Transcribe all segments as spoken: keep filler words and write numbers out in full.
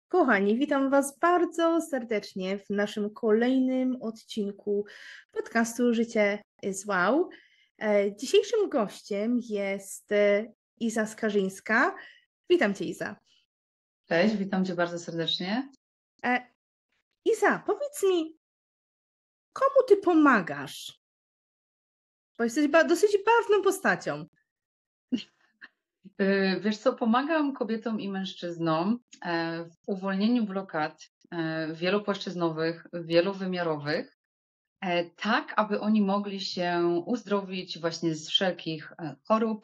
Kochani, witam Was bardzo serdecznie w naszym kolejnym odcinku podcastu Życie is Wow. E, Dzisiejszym gościem jest e, Iza Skarżyńska. Witam Cię, Iza. Cześć, witam Cię bardzo serdecznie. E, Iza, powiedz mi, komu Ty pomagasz? Bo jesteś ba- dosyć barwną postacią. Yy, Wiesz co, pomagam kobietom i mężczyznom e, w uwolnieniu blokad e, wielopłaszczyznowych, wielowymiarowych, e, tak aby oni mogli się uzdrowić właśnie z wszelkich e, chorób,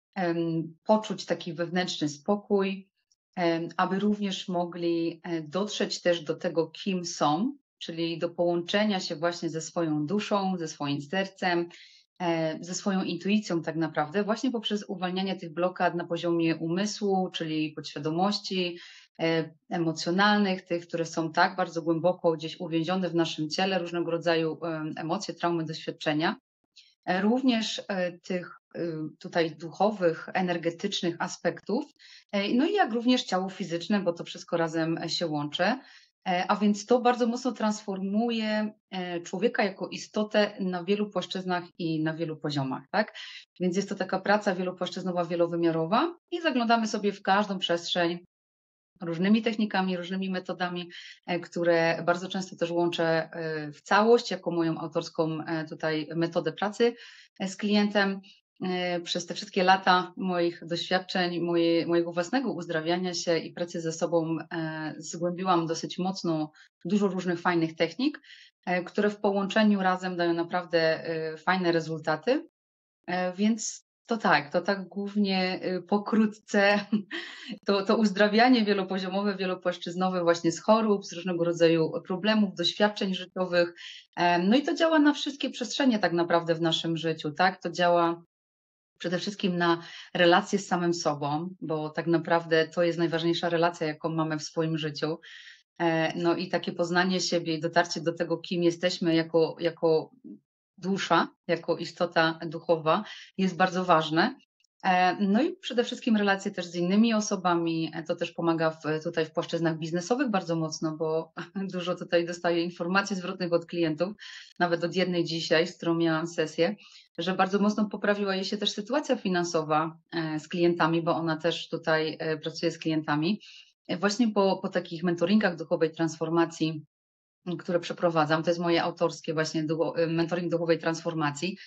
em, poczuć taki wewnętrzny spokój, em, aby również mogli e, dotrzeć też do tego, kim są, czyli do połączenia się właśnie ze swoją duszą, ze swoim sercem, e, ze swoją intuicją tak naprawdę, właśnie poprzez uwalnianie tych blokad na poziomie umysłu, czyli podświadomości, e, emocjonalnych, tych, które są tak bardzo głęboko gdzieś uwięzione w naszym ciele, różnego rodzaju em, emocje, traumy, doświadczenia. E, Również e, tych y, tutaj duchowych, energetycznych aspektów, e, no i jak również ciało fizyczne, bo to wszystko razem e, się łączy. E, A więc to bardzo mocno transformuje e, człowieka jako istotę na wielu płaszczyznach i na wielu poziomach, tak? Więc jest to taka praca wielopłaszczyznowa, wielowymiarowa i zaglądamy sobie w każdą przestrzeń różnymi technikami, różnymi metodami, e, które bardzo często też łączę e, w całość jako moją autorską e, tutaj metodę pracy e, z klientem. E, Przez te wszystkie lata moich doświadczeń, moje, mojego własnego uzdrawiania się i pracy ze sobą e, zgłębiłam dosyć mocno dużo różnych fajnych technik, e, które w połączeniu razem dają naprawdę e, fajne rezultaty. E, Więc to tak, to tak głównie y, pokrótce to, to uzdrawianie wielopoziomowe, wielopłaszczyznowe właśnie z chorób, z różnego rodzaju problemów, doświadczeń życiowych. Em, No i to działa na wszystkie przestrzenie tak naprawdę w naszym życiu, tak? To działa przede wszystkim na relacje z samym sobą, bo tak naprawdę to jest najważniejsza relacja, jaką mamy w swoim życiu. E, No i takie poznanie siebie i dotarcie do tego, kim jesteśmy jako, jako dusza, jako istota duchowa jest bardzo ważne. E, No i przede wszystkim relacje też z innymi osobami. E, To też pomaga w, tutaj w płaszczyznach biznesowych bardzo mocno, bo dużo tutaj dostaję informacji zwrotnych od klientów, nawet od jednej dzisiaj, z którą miałam sesję, że bardzo mocno poprawiła jej się też sytuacja finansowa e, z klientami, bo ona też tutaj e, pracuje z klientami. E, Właśnie po, po takich mentoringach duchowej transformacji, które przeprowadzam. To jest moje autorskie właśnie ducho, y, mentoring duchowej transformacji.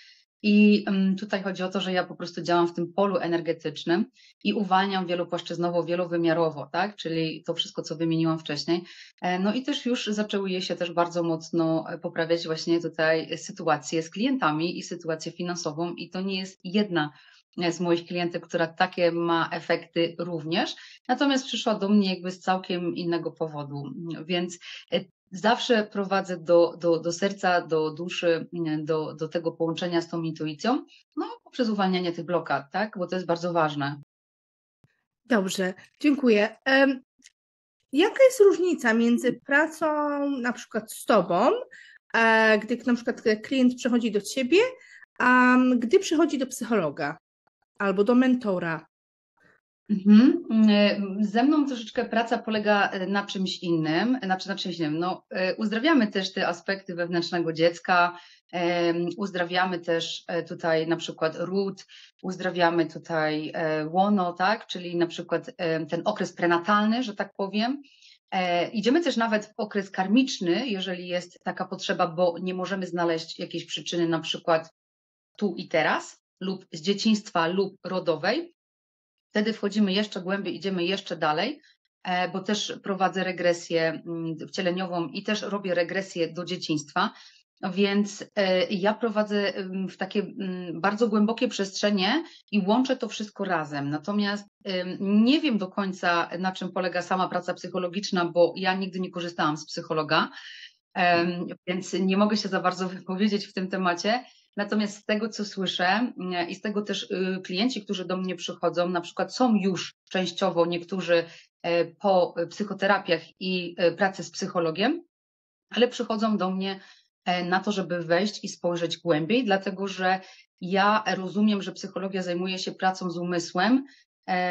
I ym, tutaj chodzi o to, że ja po prostu działam w tym polu energetycznym i uwalniam wielopłaszczyznowo, wielowymiarowo, tak? Czyli to wszystko, co wymieniłam wcześniej. E, No i też już zaczęły je się też bardzo mocno e, poprawiać właśnie tutaj sytuacje z klientami i sytuację finansową. I to nie jest jedna e, z moich klientek, która takie ma efekty również. Natomiast przyszła do mnie jakby z całkiem innego powodu. Więc e, zawsze prowadzę do, do, do serca, do duszy, do, do tego połączenia z tą intuicją, no poprzez uwalnianie tych blokad, tak? Bo to jest bardzo ważne. Dobrze, dziękuję. Em, Jaka jest różnica między pracą na przykład z Tobą, e, gdy na przykład klient przychodzi do Ciebie, a gdy przychodzi do psychologa albo do mentora? Mhm. E, Ze mną troszeczkę praca polega e, na czymś innym, znaczy na czymś innym. No, e, uzdrawiamy też te aspekty wewnętrznego dziecka, em, uzdrawiamy też e, tutaj na przykład ród, uzdrawiamy tutaj e, łono, tak, czyli na przykład e, ten okres prenatalny, że tak powiem. E, Idziemy też nawet w okres karmiczny, jeżeli jest taka potrzeba, bo nie możemy znaleźć jakiejś przyczyny na przykład tu i teraz lub z dzieciństwa lub rodowej. Wtedy wchodzimy jeszcze głębiej, idziemy jeszcze dalej, e, bo też prowadzę regresję mm, wcieleniową i też robię regresję do dzieciństwa. Więc e, ja prowadzę ym, w takie mm, bardzo głębokie przestrzenie i łączę to wszystko razem. Natomiast ym, nie wiem do końca, na czym polega sama praca psychologiczna, bo ja nigdy nie korzystałam z psychologa, em, więc nie mogę się za bardzo wypowiedzieć w tym temacie. Natomiast z tego, co słyszę mm, i z tego też y, klienci, którzy do mnie przychodzą, na przykład są już częściowo niektórzy e, po psychoterapiach i e, pracy z psychologiem, ale przychodzą do mnie e, na to, żeby wejść i spojrzeć głębiej, dlatego że ja rozumiem, że psychologia zajmuje się pracą z umysłem, e,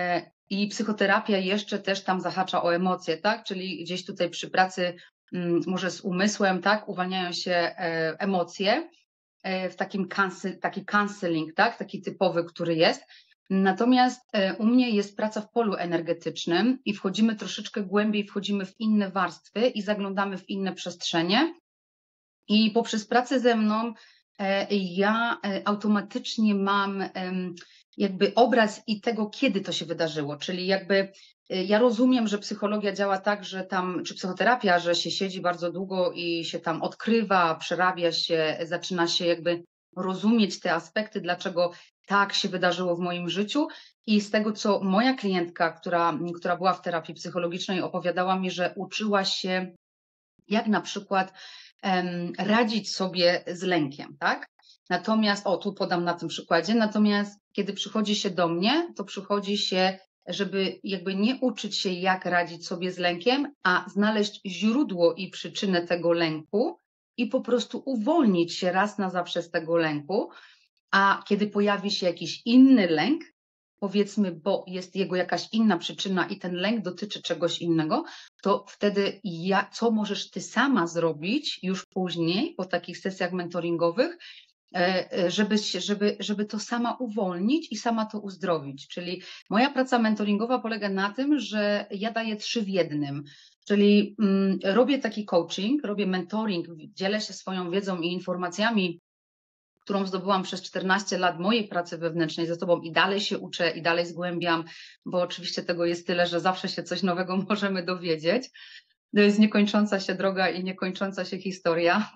I psychoterapia jeszcze też tam zahacza o emocje, tak? Czyli gdzieś tutaj przy pracy mm, może z umysłem, tak? Uwalniają się e, emocje e, w takim cancel, taki counseling, tak? Taki typowy, który jest. Natomiast e, u mnie jest praca w polu energetycznym i wchodzimy troszeczkę głębiej, wchodzimy w inne warstwy i zaglądamy w inne przestrzenie. I poprzez pracę ze mną e, ja e, automatycznie mam em, jakby obraz i tego, kiedy to się wydarzyło. Czyli jakby e, ja rozumiem, że psychologia działa tak, że tam, czy psychoterapia, że się siedzi bardzo długo i się tam odkrywa, przerabia się, zaczyna się jakby rozumieć te aspekty, dlaczego tak się wydarzyło w moim życiu. I z tego, co moja klientka, która, która była w terapii psychologicznej, opowiadała mi, że uczyła się, jak na przykład em, radzić sobie z lękiem, tak? Natomiast, o tu podam na tym przykładzie, natomiast kiedy przychodzi się do mnie, to przychodzi się, żeby jakby nie uczyć się, jak radzić sobie z lękiem, a znaleźć źródło i przyczynę tego lęku i po prostu uwolnić się raz na zawsze z tego lęku, a kiedy pojawi się jakiś inny lęk, powiedzmy, bo jest jego jakaś inna przyczyna i ten lęk dotyczy czegoś innego, to wtedy ja, co możesz ty sama zrobić już później, po takich sesjach mentoringowych, żeby, żeby, żeby to sama uwolnić i sama to uzdrowić. Czyli moja praca mentoringowa polega na tym, że ja daję trzy w jednym. Czyli mm, robię taki coaching, robię mentoring, dzielę się swoją wiedzą i informacjami, którą zdobyłam przez czternaście lat mojej pracy wewnętrznej ze sobą i dalej się uczę i dalej zgłębiam, bo oczywiście tego jest tyle, że zawsze się coś nowego możemy dowiedzieć. To jest niekończąca się droga i niekończąca się historia,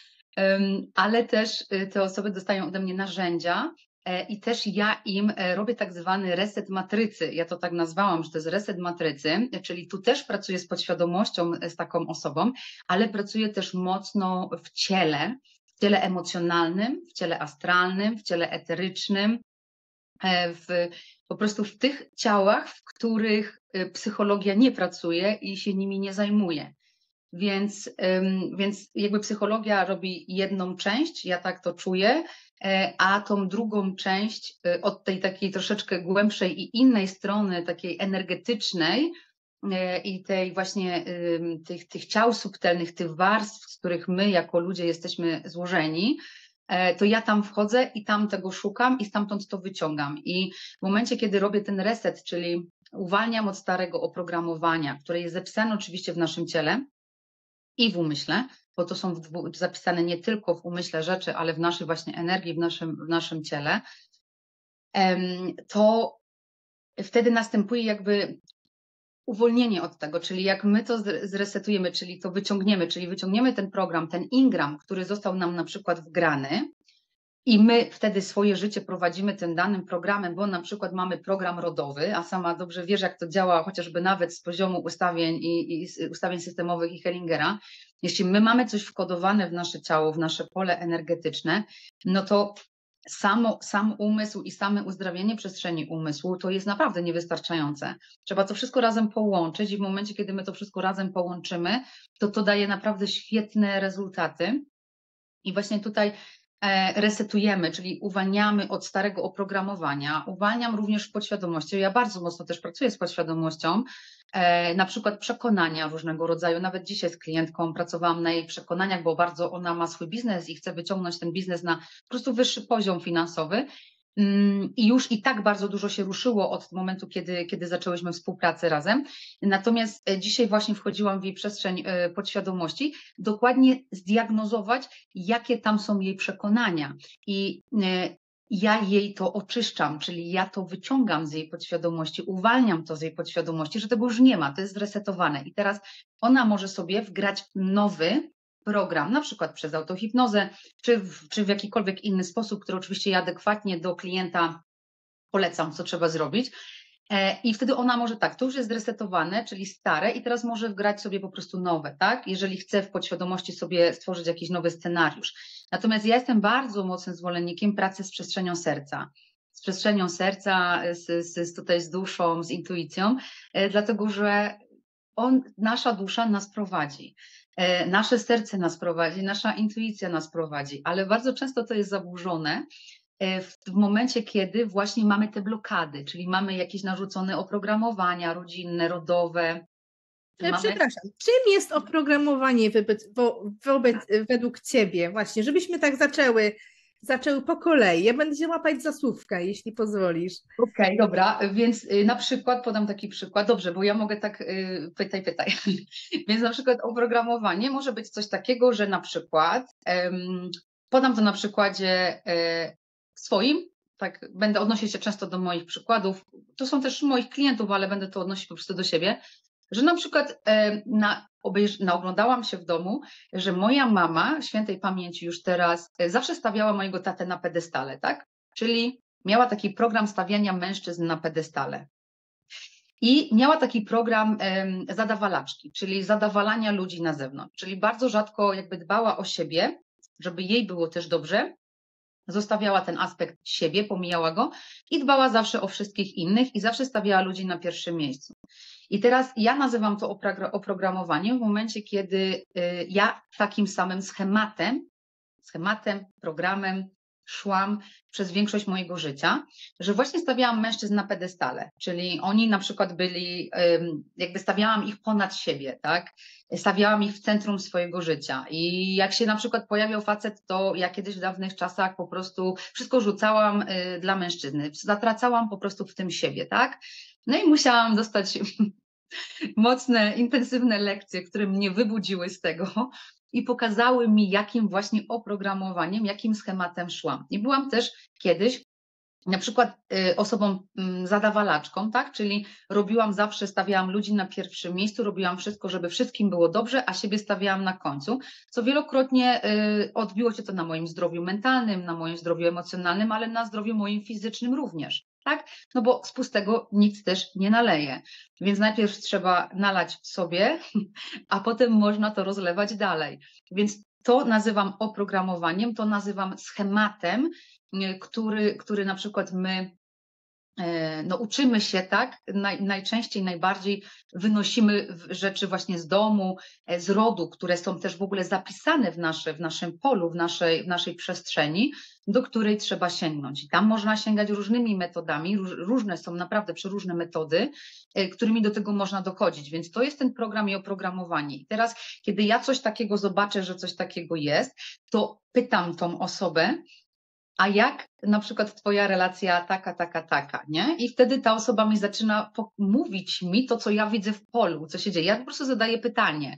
ale też te osoby dostają ode mnie narzędzia i też ja im robię tak zwany reset matrycy. Ja to tak nazwałam, że to jest reset matrycy, czyli tu też pracuję z podświadomością z taką osobą, ale pracuję też mocno w ciele, w ciele emocjonalnym, w ciele astralnym, w ciele eterycznym, w, po prostu w tych ciałach, w których psychologia nie pracuje i się nimi nie zajmuje. Więc, więc jakby psychologia robi jedną część, ja tak to czuję, a tą drugą część od tej takiej troszeczkę głębszej i innej strony, takiej energetycznej, i tej właśnie tych, tych ciał subtelnych, tych warstw, z których my jako ludzie jesteśmy złożeni, to ja tam wchodzę i tam tego szukam i stamtąd to wyciągam. I w momencie, kiedy robię ten reset, czyli uwalniam od starego oprogramowania, które jest zapisane oczywiście w naszym ciele i w umyśle, bo to są w, zapisane nie tylko w umyśle rzeczy, ale w naszej właśnie energii, w naszym, w naszym ciele, to wtedy następuje jakby uwolnienie od tego, czyli jak my to zresetujemy, czyli to wyciągniemy, czyli wyciągniemy ten program, ten ingram, który został nam na przykład wgrany i my wtedy swoje życie prowadzimy tym danym programem, bo na przykład mamy program rodowy, a sama dobrze wiesz, jak to działa, chociażby nawet z poziomu ustawień i, i ustawień systemowych i Hellingera. Jeśli my mamy coś wkodowane w nasze ciało, w nasze pole energetyczne, no to Samo, sam umysł i same uzdrawianie przestrzeni umysłu to jest naprawdę niewystarczające. Trzeba to wszystko razem połączyć i w momencie, kiedy my to wszystko razem połączymy, to to daje naprawdę świetne rezultaty. I właśnie tutaj resetujemy, czyli uwalniamy od starego oprogramowania. Uwalniam również w podświadomości. Ja bardzo mocno też pracuję z podświadomością, na przykład przekonania różnego rodzaju. Nawet dzisiaj z klientką pracowałam na jej przekonaniach, bo bardzo ona ma swój biznes i chce wyciągnąć ten biznes na po prostu wyższy poziom finansowy. I już i tak bardzo dużo się ruszyło od momentu, kiedy, kiedy zaczęłyśmy współpracę razem. Natomiast dzisiaj właśnie wchodziłam w jej przestrzeń podświadomości, dokładnie zdiagnozować, jakie tam są jej przekonania. I ja jej to oczyszczam, czyli ja to wyciągam z jej podświadomości, uwalniam to z jej podświadomości, że tego już nie ma, to jest zresetowane. I teraz ona może sobie wgrać nowy program, na przykład przez autohipnozę, czy w, czy w jakikolwiek inny sposób, który oczywiście ja adekwatnie do klienta polecam, co trzeba zrobić. I wtedy ona może tak, to już jest zresetowane, czyli stare i teraz może wgrać sobie po prostu nowe, tak? Jeżeli chce w podświadomości sobie stworzyć jakiś nowy scenariusz. Natomiast ja jestem bardzo mocnym zwolennikiem pracy z przestrzenią serca. Z przestrzenią serca, z, z, tutaj z duszą, z intuicją, dlatego że on, nasza dusza nas prowadzi. Nasze serce nas prowadzi, nasza intuicja nas prowadzi, ale bardzo często to jest zaburzone w, w momencie, kiedy właśnie mamy te blokady, czyli mamy jakieś narzucone oprogramowania rodzinne, rodowe. E, Mamy... Przepraszam, czym jest oprogramowanie wobec, wo, wobec, według Ciebie właśnie, żebyśmy tak zaczęły, zaczęły po kolei. Ja będę się łapać za słówka, jeśli pozwolisz. Okej, okay, dobra, więc y, na przykład podam taki przykład, dobrze, bo ja mogę tak y, pytaj, pytaj. Więc na przykład oprogramowanie może być coś takiego, że na przykład ym, podam to na przykładzie y, swoim, tak będę odnosić się często do moich przykładów, to są też moich klientów, ale będę to odnosić po prostu do siebie, że na przykład y, na, obejrz, naoglądałam się w domu, że moja mama, świętej pamięci już teraz, y, zawsze stawiała mojego tatę na pedestale, tak? Czyli miała taki program stawiania mężczyzn na pedestale. I miała taki program um, zadawalaczki, czyli zadawalania ludzi na zewnątrz. Czyli bardzo rzadko jakby dbała o siebie, żeby jej było też dobrze. Zostawiała ten aspekt siebie, pomijała go i dbała zawsze o wszystkich innych i zawsze stawiała ludzi na pierwszym miejscu. I teraz ja nazywam to oprogramowaniem w momencie, kiedy y, ja takim samym schematem, schematem, programem szłam przez większość mojego życia, że właśnie stawiałam mężczyzn na pedestale, czyli oni na przykład byli, jakby stawiałam ich ponad siebie, tak? Stawiałam ich w centrum swojego życia i jak się na przykład pojawiał facet, to ja kiedyś w dawnych czasach po prostu wszystko rzucałam dla mężczyzny, zatracałam po prostu w tym siebie, tak? No i musiałam dostać mocne, intensywne lekcje, które mnie wybudziły z tego i pokazały mi, jakim właśnie oprogramowaniem, jakim schematem szłam. I byłam też kiedyś na przykład y, osobą y, zadawalaczką, tak? Czyli robiłam zawsze, stawiałam ludzi na pierwszym miejscu, robiłam wszystko, żeby wszystkim było dobrze, a siebie stawiałam na końcu, co wielokrotnie y, odbiło się to na moim zdrowiu mentalnym, na moim zdrowiu emocjonalnym, ale na zdrowiu moim fizycznym również. Tak? No bo z pustego nic też nie naleje. Więc najpierw trzeba nalać w sobie, a potem można to rozlewać dalej. Więc to nazywam oprogramowaniem, to nazywam schematem, który, który na przykład my no, uczymy się, tak, Naj, najczęściej, najbardziej wynosimy rzeczy właśnie z domu, z rodu, które są też w ogóle zapisane w, nasze, w naszym polu, w naszej, w naszej przestrzeni, do której trzeba sięgnąć. I tam można sięgać różnymi metodami, róż, różne są naprawdę przeróżne metody, którymi do tego można dochodzić, więc to jest ten program i oprogramowanie. I teraz, kiedy ja coś takiego zobaczę, że coś takiego jest, to pytam tą osobę, a jak na przykład twoja relacja taka, taka, taka, nie? I wtedy ta osoba mi zaczyna mówić mi to, co ja widzę w polu, co się dzieje. Ja po prostu zadaję pytanie.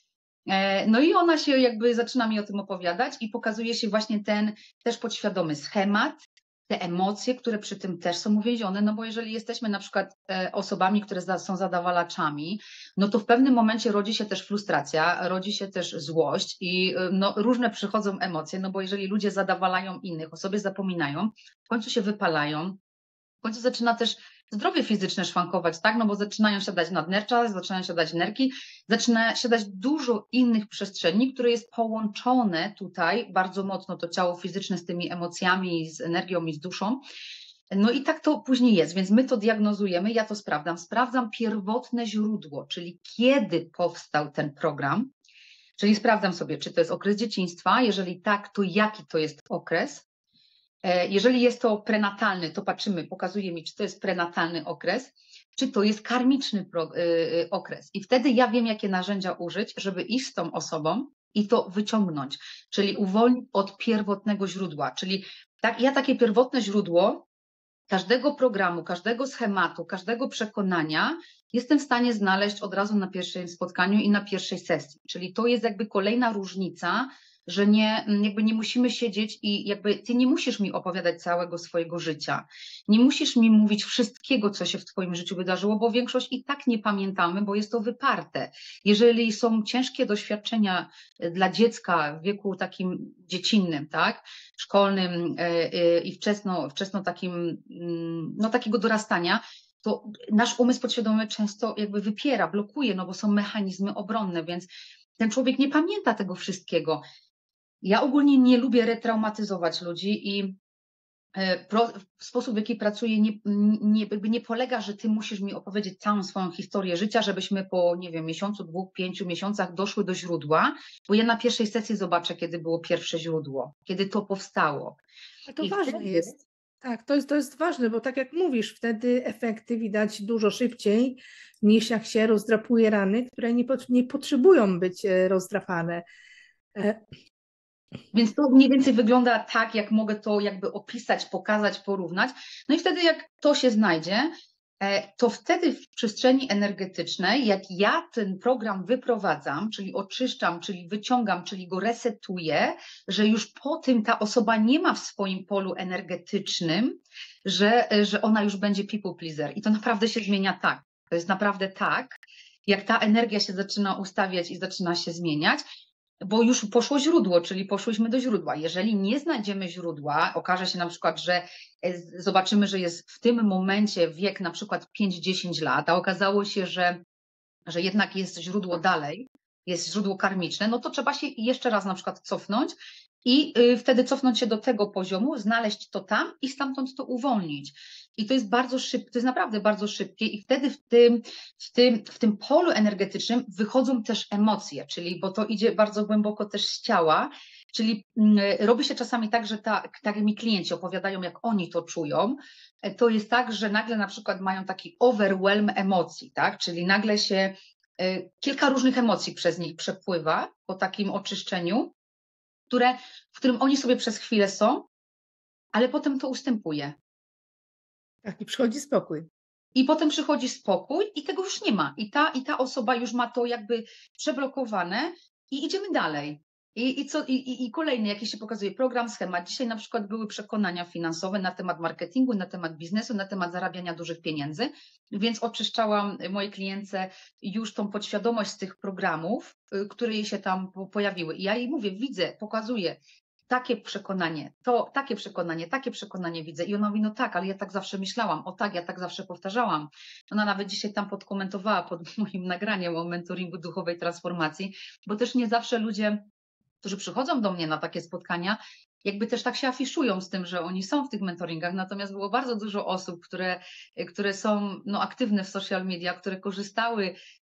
No i ona się jakby zaczyna mi o tym opowiadać i pokazuje się właśnie ten też podświadomy schemat, te emocje, które przy tym też są uwięzione, no bo jeżeli jesteśmy na przykład osobami, które są zadawalaczami, no to w pewnym momencie rodzi się też frustracja, rodzi się też złość i no, różne przychodzą emocje, no bo jeżeli ludzie zadawalają innych, o sobie zapominają, w końcu się wypalają, w końcu zaczyna też zdrowie fizyczne szwankować, tak? No bo zaczynają siadać nadnercza, zaczynają siadać nerki, zaczyna siadać dużo innych przestrzeni, które jest połączone tutaj bardzo mocno to ciało fizyczne z tymi emocjami, z energią i z duszą. No i tak to później jest, więc my to diagnozujemy, ja to sprawdzam, sprawdzam pierwotne źródło, czyli kiedy powstał ten program, czyli sprawdzam sobie, czy to jest okres dzieciństwa, jeżeli tak, to jaki to jest okres. Jeżeli jest to prenatalny, to patrzymy, pokazuje mi, czy to jest prenatalny okres, czy to jest karmiczny okres. I wtedy ja wiem, jakie narzędzia użyć, żeby iść z tą osobą i to wyciągnąć, czyli uwolnić od pierwotnego źródła. Czyli tak, ja takie pierwotne źródło każdego programu, każdego schematu, każdego przekonania jestem w stanie znaleźć od razu na pierwszym spotkaniu i na pierwszej sesji. Czyli to jest jakby kolejna różnica, że nie, jakby nie musimy siedzieć i jakby ty nie musisz mi opowiadać całego swojego życia. Nie musisz mi mówić wszystkiego, co się w twoim życiu wydarzyło, bo większość i tak nie pamiętamy, bo jest to wyparte. Jeżeli są ciężkie doświadczenia dla dziecka w wieku takim dziecinnym, tak, szkolnym i wczesno, wczesno takim, no takiego dorastania, to nasz umysł podświadomy często jakby wypiera, blokuje, no bo są mechanizmy obronne, więc ten człowiek nie pamięta tego wszystkiego. Ja ogólnie nie lubię retraumatyzować ludzi i pro, sposób, w jaki pracuję, nie, nie, jakby nie polega, że ty musisz mi opowiedzieć całą swoją historię życia, żebyśmy po, nie wiem, miesiącu, dwóch, pięciu miesiącach doszły do źródła, bo ja na pierwszej sesji zobaczę, kiedy było pierwsze źródło, kiedy to powstało. A to I ważne wtedy, jest. Tak, to jest, to jest ważne, bo tak jak mówisz, wtedy efekty widać dużo szybciej niż jak się rozdrapuje rany, które nie, pot, nie potrzebują być e, rozdrapane. E, Więc to mniej więcej wygląda tak, jak mogę to jakby opisać, pokazać, porównać. No i wtedy jak to się znajdzie, e, to wtedy w przestrzeni energetycznej, jak ja ten program wyprowadzam, czyli oczyszczam, czyli wyciągam, czyli go resetuję, że już po tym ta osoba nie ma w swoim polu energetycznym, że, że ona już będzie people pleaser. I to naprawdę się zmienia tak. To jest naprawdę tak, jak ta energia się zaczyna ustawiać i zaczyna się zmieniać, bo już poszło źródło, czyli poszłyśmy do źródła. Jeżeli nie znajdziemy źródła, okaże się na przykład, że zobaczymy, że jest w tym momencie wiek na przykład pięć dziesięć lat, a okazało się, że, że jednak jest źródło dalej, jest źródło karmiczne, no to trzeba się jeszcze raz na przykład cofnąć i wtedy cofnąć się do tego poziomu, znaleźć to tam i stamtąd to uwolnić. I to jest bardzo szybkie, to jest naprawdę bardzo szybkie i wtedy w tym, w tym, w tym polu energetycznym wychodzą też emocje, czyli bo to idzie bardzo głęboko też z ciała, czyli robi się czasami tak, że ta, tak jak mi klienci opowiadają, jak oni to czują, to jest tak, że nagle na przykład mają taki overwhelm emocji, tak, czyli nagle się kilka różnych emocji przez nich przepływa po takim oczyszczeniu, które, w którym oni sobie przez chwilę są, ale potem to ustępuje. Tak, i przychodzi spokój. I potem przychodzi spokój i tego już nie ma. I ta, i ta osoba już ma to jakby przeblokowane i idziemy dalej. I, i, co, i, I kolejny, jaki się pokazuje, program, schemat. Dzisiaj na przykład były przekonania finansowe na temat marketingu, na temat biznesu, na temat zarabiania dużych pieniędzy, więc oczyszczałam mojej klientce już tą podświadomość z tych programów, które jej się tam pojawiły. I ja jej mówię, widzę, pokazuję, takie przekonanie, to takie przekonanie, takie przekonanie widzę. I ona mówi, no tak, ale ja tak zawsze myślałam, o tak, ja tak zawsze powtarzałam. Ona nawet dzisiaj tam podkomentowała pod moim nagraniem o mentoringu duchowej transformacji, bo też nie zawsze ludzie, którzy przychodzą do mnie na takie spotkania, jakby też tak się afiszują z tym, że oni są w tych mentoringach, natomiast było bardzo dużo osób, które, które są no, aktywne w social media, które korzystały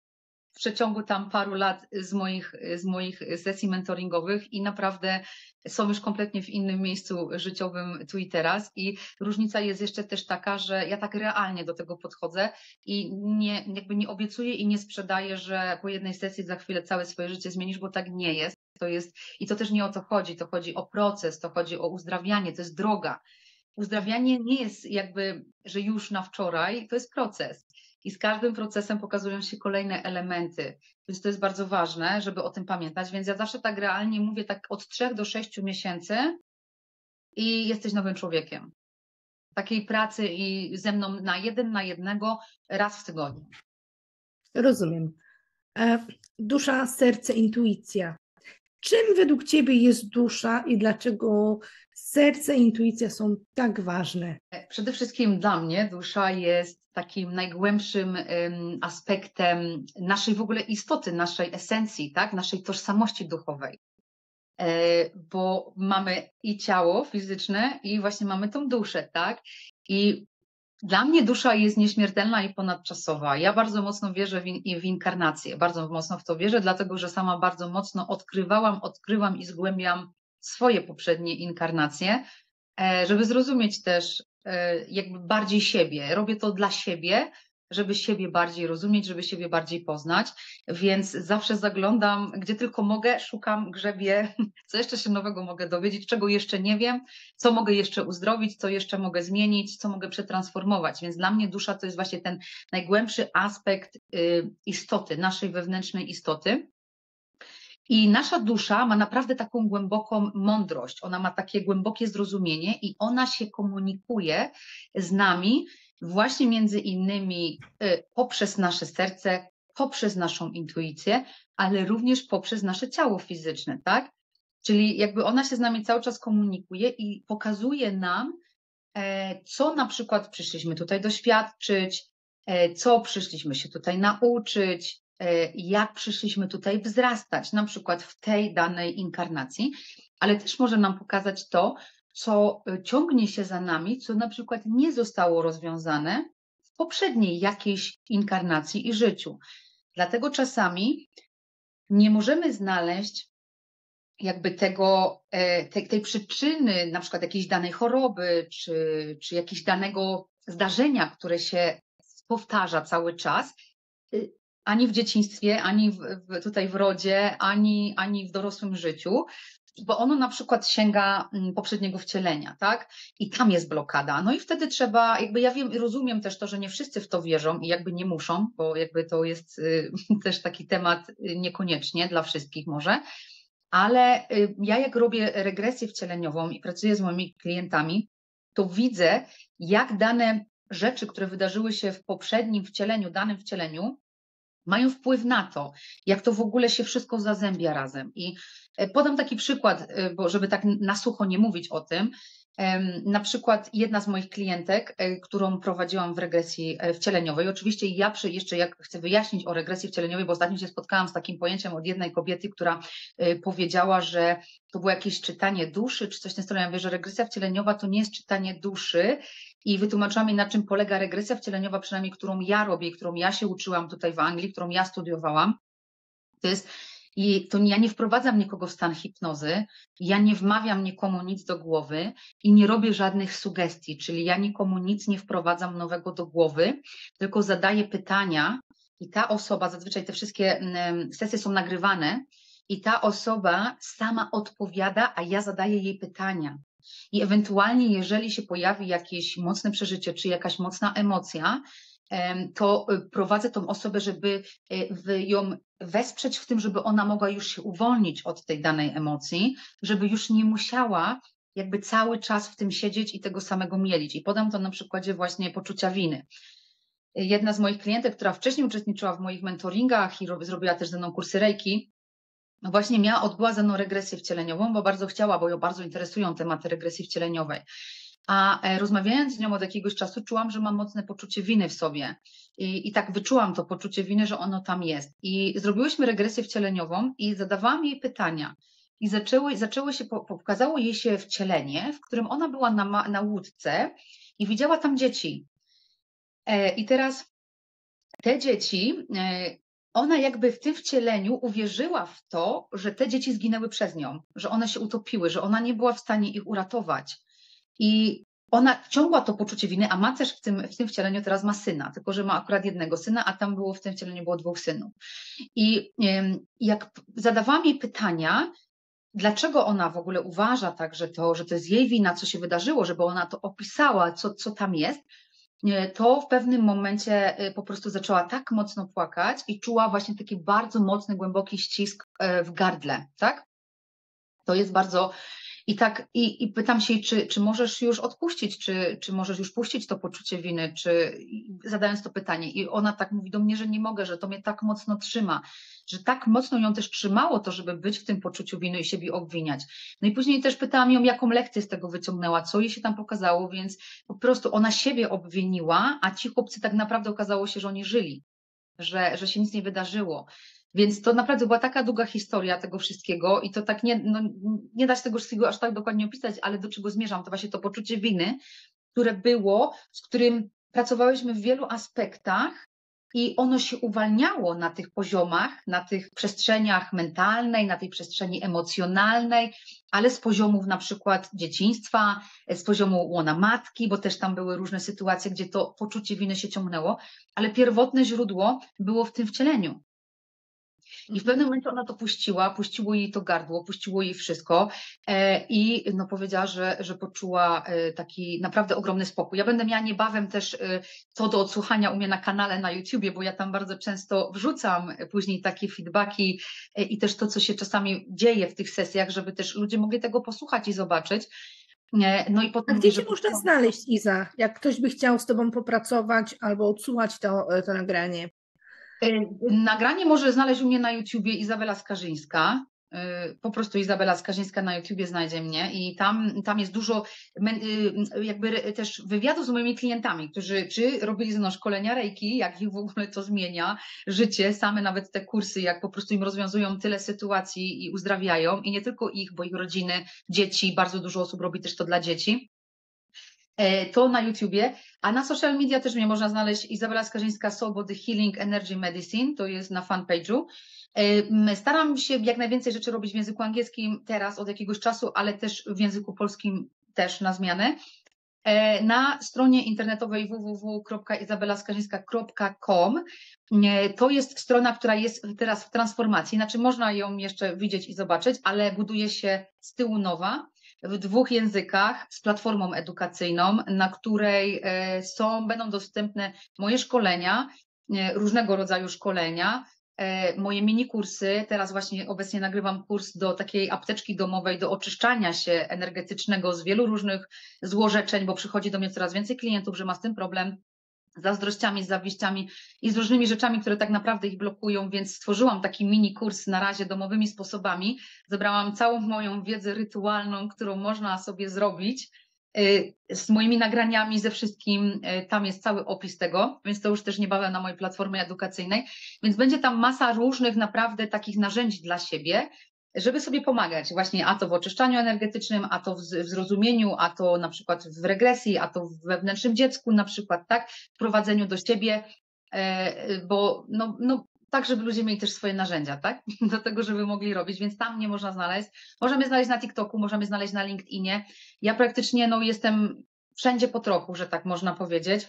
w przeciągu tam paru lat z moich, z moich sesji mentoringowych i naprawdę są już kompletnie w innym miejscu życiowym tu i teraz. I różnica jest jeszcze też taka, że ja tak realnie do tego podchodzę i nie, jakby nie obiecuję i nie sprzedaję, że po jednej sesji za chwilę całe swoje życie zmienisz, bo tak nie jest. To jest i to też nie o to chodzi, to chodzi o proces, to chodzi o uzdrawianie, to jest droga. Uzdrawianie nie jest jakby, że już na wczoraj, to jest proces. I z każdym procesem pokazują się kolejne elementy, więc to jest bardzo ważne, żeby o tym pamiętać. Więc ja zawsze tak realnie mówię tak od trzech do sześciu miesięcy i jesteś nowym człowiekiem. Takiej pracy i ze mną na jeden na jednego raz w tygodniu. Rozumiem. Dusza, serce, intuicja. Czym według Ciebie jest dusza i dlaczego serce i intuicja są tak ważne? Przede wszystkim dla mnie dusza jest takim najgłębszym aspektem naszej w ogóle istoty, naszej esencji, tak? Naszej tożsamości duchowej. Bo mamy i ciało fizyczne i właśnie mamy tą duszę, tak? I dla mnie dusza jest nieśmiertelna i ponadczasowa. Ja bardzo mocno wierzę w, in, w inkarnację, bardzo mocno w to wierzę, dlatego że sama bardzo mocno odkrywałam, odkrywam i zgłębiam swoje poprzednie inkarnacje, żeby zrozumieć też jakby bardziej siebie. Robię to dla siebie, żeby siebie bardziej rozumieć, żeby siebie bardziej poznać, więc zawsze zaglądam, gdzie tylko mogę, szukam, grzebię, co jeszcze się nowego mogę dowiedzieć, czego jeszcze nie wiem, co mogę jeszcze uzdrowić, co jeszcze mogę zmienić, co mogę przetransformować, więc dla mnie dusza to jest właśnie ten najgłębszy aspekt istoty, naszej wewnętrznej istoty. I nasza dusza ma naprawdę taką głęboką mądrość, ona ma takie głębokie zrozumienie i ona się komunikuje z nami właśnie między innymi poprzez nasze serce, poprzez naszą intuicję, ale również poprzez nasze ciało fizyczne, tak? Czyli jakby ona się z nami cały czas komunikuje i pokazuje nam, co na przykład przyszliśmy tutaj doświadczyć, co przyszliśmy się tutaj nauczyć, jak przyszliśmy tutaj wzrastać, na przykład w tej danej inkarnacji, ale też może nam pokazać to, co ciągnie się za nami, co na przykład nie zostało rozwiązane w poprzedniej jakiejś inkarnacji i życiu. Dlatego czasami nie możemy znaleźć jakby tego, tej, tej przyczyny, na przykład jakiejś danej choroby, czy, czy jakiegoś danego zdarzenia, które się powtarza cały czas, ani w dzieciństwie, ani w, w, tutaj w rodzie, ani, ani w dorosłym życiu, bo ono na przykład sięga poprzedniego wcielenia, tak? I tam jest blokada. No i wtedy trzeba, jakby ja wiem i rozumiem też to, że nie wszyscy w to wierzą i jakby nie muszą, bo jakby to jest y, też taki temat y, niekoniecznie dla wszystkich może, ale y, ja jak robię regresję wcieleniową i pracuję z moimi klientami, to widzę, jak dane rzeczy, które wydarzyły się w poprzednim wcieleniu, danym wcieleniu, mają wpływ na to, jak to w ogóle się wszystko zazębia razem. I podam taki przykład, bo żeby tak na sucho nie mówić o tym. Na przykład jedna z moich klientek, którą prowadziłam w regresji wcieleniowej, oczywiście ja przy, jeszcze jak chcę wyjaśnić o regresji wcieleniowej, bo ostatnio się spotkałam z takim pojęciem od jednej kobiety, która powiedziała, że to było jakieś czytanie duszy, czy coś w tym stylu. Ja mówię, że regresja wcieleniowa to nie jest czytanie duszy i wytłumaczyłam jej, na czym polega regresja wcieleniowa, przynajmniej którą ja robię, którą ja się uczyłam tutaj w Anglii, którą ja studiowałam. To jest I to ja nie wprowadzam nikogo w stan hipnozy, ja nie wmawiam nikomu nic do głowy i nie robię żadnych sugestii, czyli ja nikomu nic nie wprowadzam nowego do głowy, tylko zadaję pytania i ta osoba, zazwyczaj te wszystkie sesje są nagrywane i ta osoba sama odpowiada, a ja zadaję jej pytania. I ewentualnie, jeżeli się pojawi jakieś mocne przeżycie, czy jakaś mocna emocja, to prowadzę tą osobę, żeby ją wesprzeć w tym, żeby ona mogła już się uwolnić od tej danej emocji, żeby już nie musiała jakby cały czas w tym siedzieć i tego samego mielić. I podam to na przykładzie właśnie poczucia winy. Jedna z moich klientek, która wcześniej uczestniczyła w moich mentoringach i zrobiła też ze mną kursy Reiki, właśnie miała, odbyła ze mną regresję wcieleniową, bo bardzo chciała, bo ją bardzo interesują tematy regresji wcieleniowej. A rozmawiając z nią od jakiegoś czasu, czułam, że mam mocne poczucie winy w sobie. I, i tak wyczułam to poczucie winy, że ono tam jest. I zrobiłyśmy regresję wcieleniową i zadawałam jej pytania. I zaczęły, zaczęły się, pokazało jej się wcielenie, w którym ona była na, na łódce i widziała tam dzieci. E, I teraz te dzieci, e, ona jakby w tym wcieleniu uwierzyła w to, że te dzieci zginęły przez nią, że one się utopiły, że ona nie była w stanie ich uratować. I ona ciągła to poczucie winy, a ma też w tym, w tym wcieleniu teraz ma syna, tylko że ma akurat jednego syna, a tam było w tym wcieleniu było dwóch synów. I jak zadawałam jej pytania, dlaczego ona w ogóle uważa tak, że to, że to jest jej wina, co się wydarzyło, żeby ona to opisała, co, co tam jest, to w pewnym momencie po prostu zaczęła tak mocno płakać i czuła właśnie taki bardzo mocny, głęboki ścisk w gardle, tak? To jest bardzo... I tak, i, i pytam się, czy, czy możesz już odpuścić, czy, czy możesz już puścić to poczucie winy, czy zadając to pytanie. I ona tak mówi do mnie, że nie mogę, że to mnie tak mocno trzyma, że tak mocno ją też trzymało to, żeby być w tym poczuciu winy i siebie obwiniać. No i później też pytałam ją, jaką lekcję z tego wyciągnęła, co jej się tam pokazało, więc po prostu ona siebie obwiniła, a ci chłopcy tak naprawdę okazało się, że oni żyli, że, że się nic nie wydarzyło. Więc to naprawdę była taka długa historia tego wszystkiego i to tak nie, no, nie da się tego wszystkiego aż tak dokładnie opisać, ale do czego zmierzam, to właśnie to poczucie winy, które było, z którym pracowałyśmy w wielu aspektach i ono się uwalniało na tych poziomach, na tych przestrzeniach mentalnej, na tej przestrzeni emocjonalnej, ale z poziomów na przykład dzieciństwa, z poziomu łona matki, bo też tam były różne sytuacje, gdzie to poczucie winy się ciągnęło, ale pierwotne źródło było w tym wcieleniu. I w pewnym momencie ona to puściła, puściło jej to gardło, puściło jej wszystko e, i no powiedziała, że, że poczuła e, taki naprawdę ogromny spokój. Ja będę miała niebawem też e, to do odsłuchania u mnie na kanale na YouTubie, bo ja tam bardzo często wrzucam później takie feedbacki e, i też to, co się czasami dzieje w tych sesjach, żeby też ludzie mogli tego posłuchać i zobaczyć. E, no i potem A gdzie że cię można znaleźć, Iza? Jak ktoś by chciał z tobą popracować albo odsłuchać to, to nagranie? Nagranie może znaleźć u mnie na YouTubie Izabela Skarżyńska. po prostu Izabela Skarżyńska na YouTubie znajdzie mnie i tam, tam jest dużo jakby też wywiadów z moimi klientami, którzy czy robili ze mną szkolenia Reiki, jak ich w ogóle to zmienia życie, same nawet te kursy, jak po prostu im rozwiązują tyle sytuacji i uzdrawiają i nie tylko ich, bo ich rodziny, dzieci, bardzo dużo osób robi też to dla dzieci. To na YouTubie, a na social media też mnie można znaleźć Izabela Skarżyńska Soul Body Healing Energy Medicine, to jest na fanpage'u. Staram się jak najwięcej rzeczy robić w języku angielskim teraz od jakiegoś czasu, ale też w języku polskim też na zmianę. Na stronie internetowej w w w kropka izabela skarżyńska kropka com to jest strona, która jest teraz w transformacji, znaczy można ją jeszcze widzieć i zobaczyć, ale buduje się z tyłu nowa, w dwóch językach z platformą edukacyjną, na której są, będą dostępne moje szkolenia, różnego rodzaju szkolenia, moje mini kursy. Teraz właśnie obecnie nagrywam kurs do takiej apteczki domowej, do oczyszczania się energetycznego z wielu różnych złorzeczeń, bo przychodzi do mnie coraz więcej klientów, że ma z tym problem, z zazdrościami, z zawiściami i z różnymi rzeczami, które tak naprawdę ich blokują, więc stworzyłam taki mini kurs na razie domowymi sposobami. Zebrałam całą moją wiedzę rytualną, którą można sobie zrobić z moimi nagraniami, ze wszystkim, tam jest cały opis tego, więc to już też niebawem na mojej platformie edukacyjnej, więc będzie tam masa różnych naprawdę takich narzędzi dla siebie, żeby sobie pomagać właśnie, a to w oczyszczaniu energetycznym, a to w zrozumieniu, a to na przykład w regresji, a to w wewnętrznym dziecku na przykład, tak, w prowadzeniu do siebie, bo no, no tak, żeby ludzie mieli też swoje narzędzia, tak, do tego, żeby mogli robić, więc tam mnie można znaleźć. Możemy znaleźć na TikToku, możemy znaleźć na LinkedInie. Ja praktycznie no, jestem wszędzie po trochu, że tak można powiedzieć,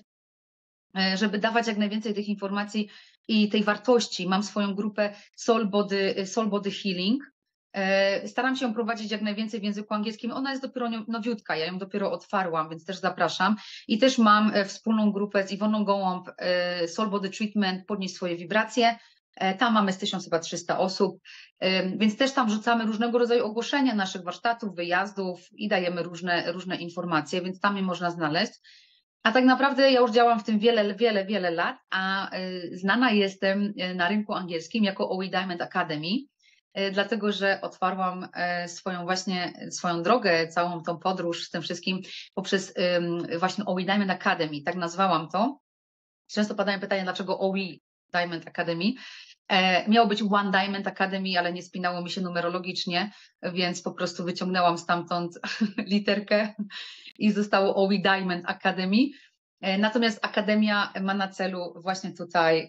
żeby dawać jak najwięcej tych informacji i tej wartości. Mam swoją grupę Soul Body, Soul Body Healing. Staram się ją prowadzić jak najwięcej w języku angielskim. Ona jest dopiero nowiutka, ja ją dopiero otwarłam, więc też zapraszam. I też mam wspólną grupę z Iwoną Gołąb, Soul Body Treatment, podnieść swoje wibracje. Tam mamy z tysiąc trzysta osób, więc też tam wrzucamy różnego rodzaju ogłoszenia naszych warsztatów, wyjazdów i dajemy różne, różne informacje, więc tam je można znaleźć. A tak naprawdę ja już działam w tym wiele, wiele, wiele lat, a znana jestem na rynku angielskim jako O E Diamond Academy, dlatego że otwarłam swoją właśnie, swoją drogę, całą tą podróż z tym wszystkim poprzez właśnie O E Diamond Academy, tak nazwałam to. Często padają pytania, dlaczego O E Diamond Academy. Miało być One Diamond Academy, ale nie spinało mi się numerologicznie, więc po prostu wyciągnęłam stamtąd literkę i zostało O E Diamond Academy. Natomiast Akademia ma na celu właśnie tutaj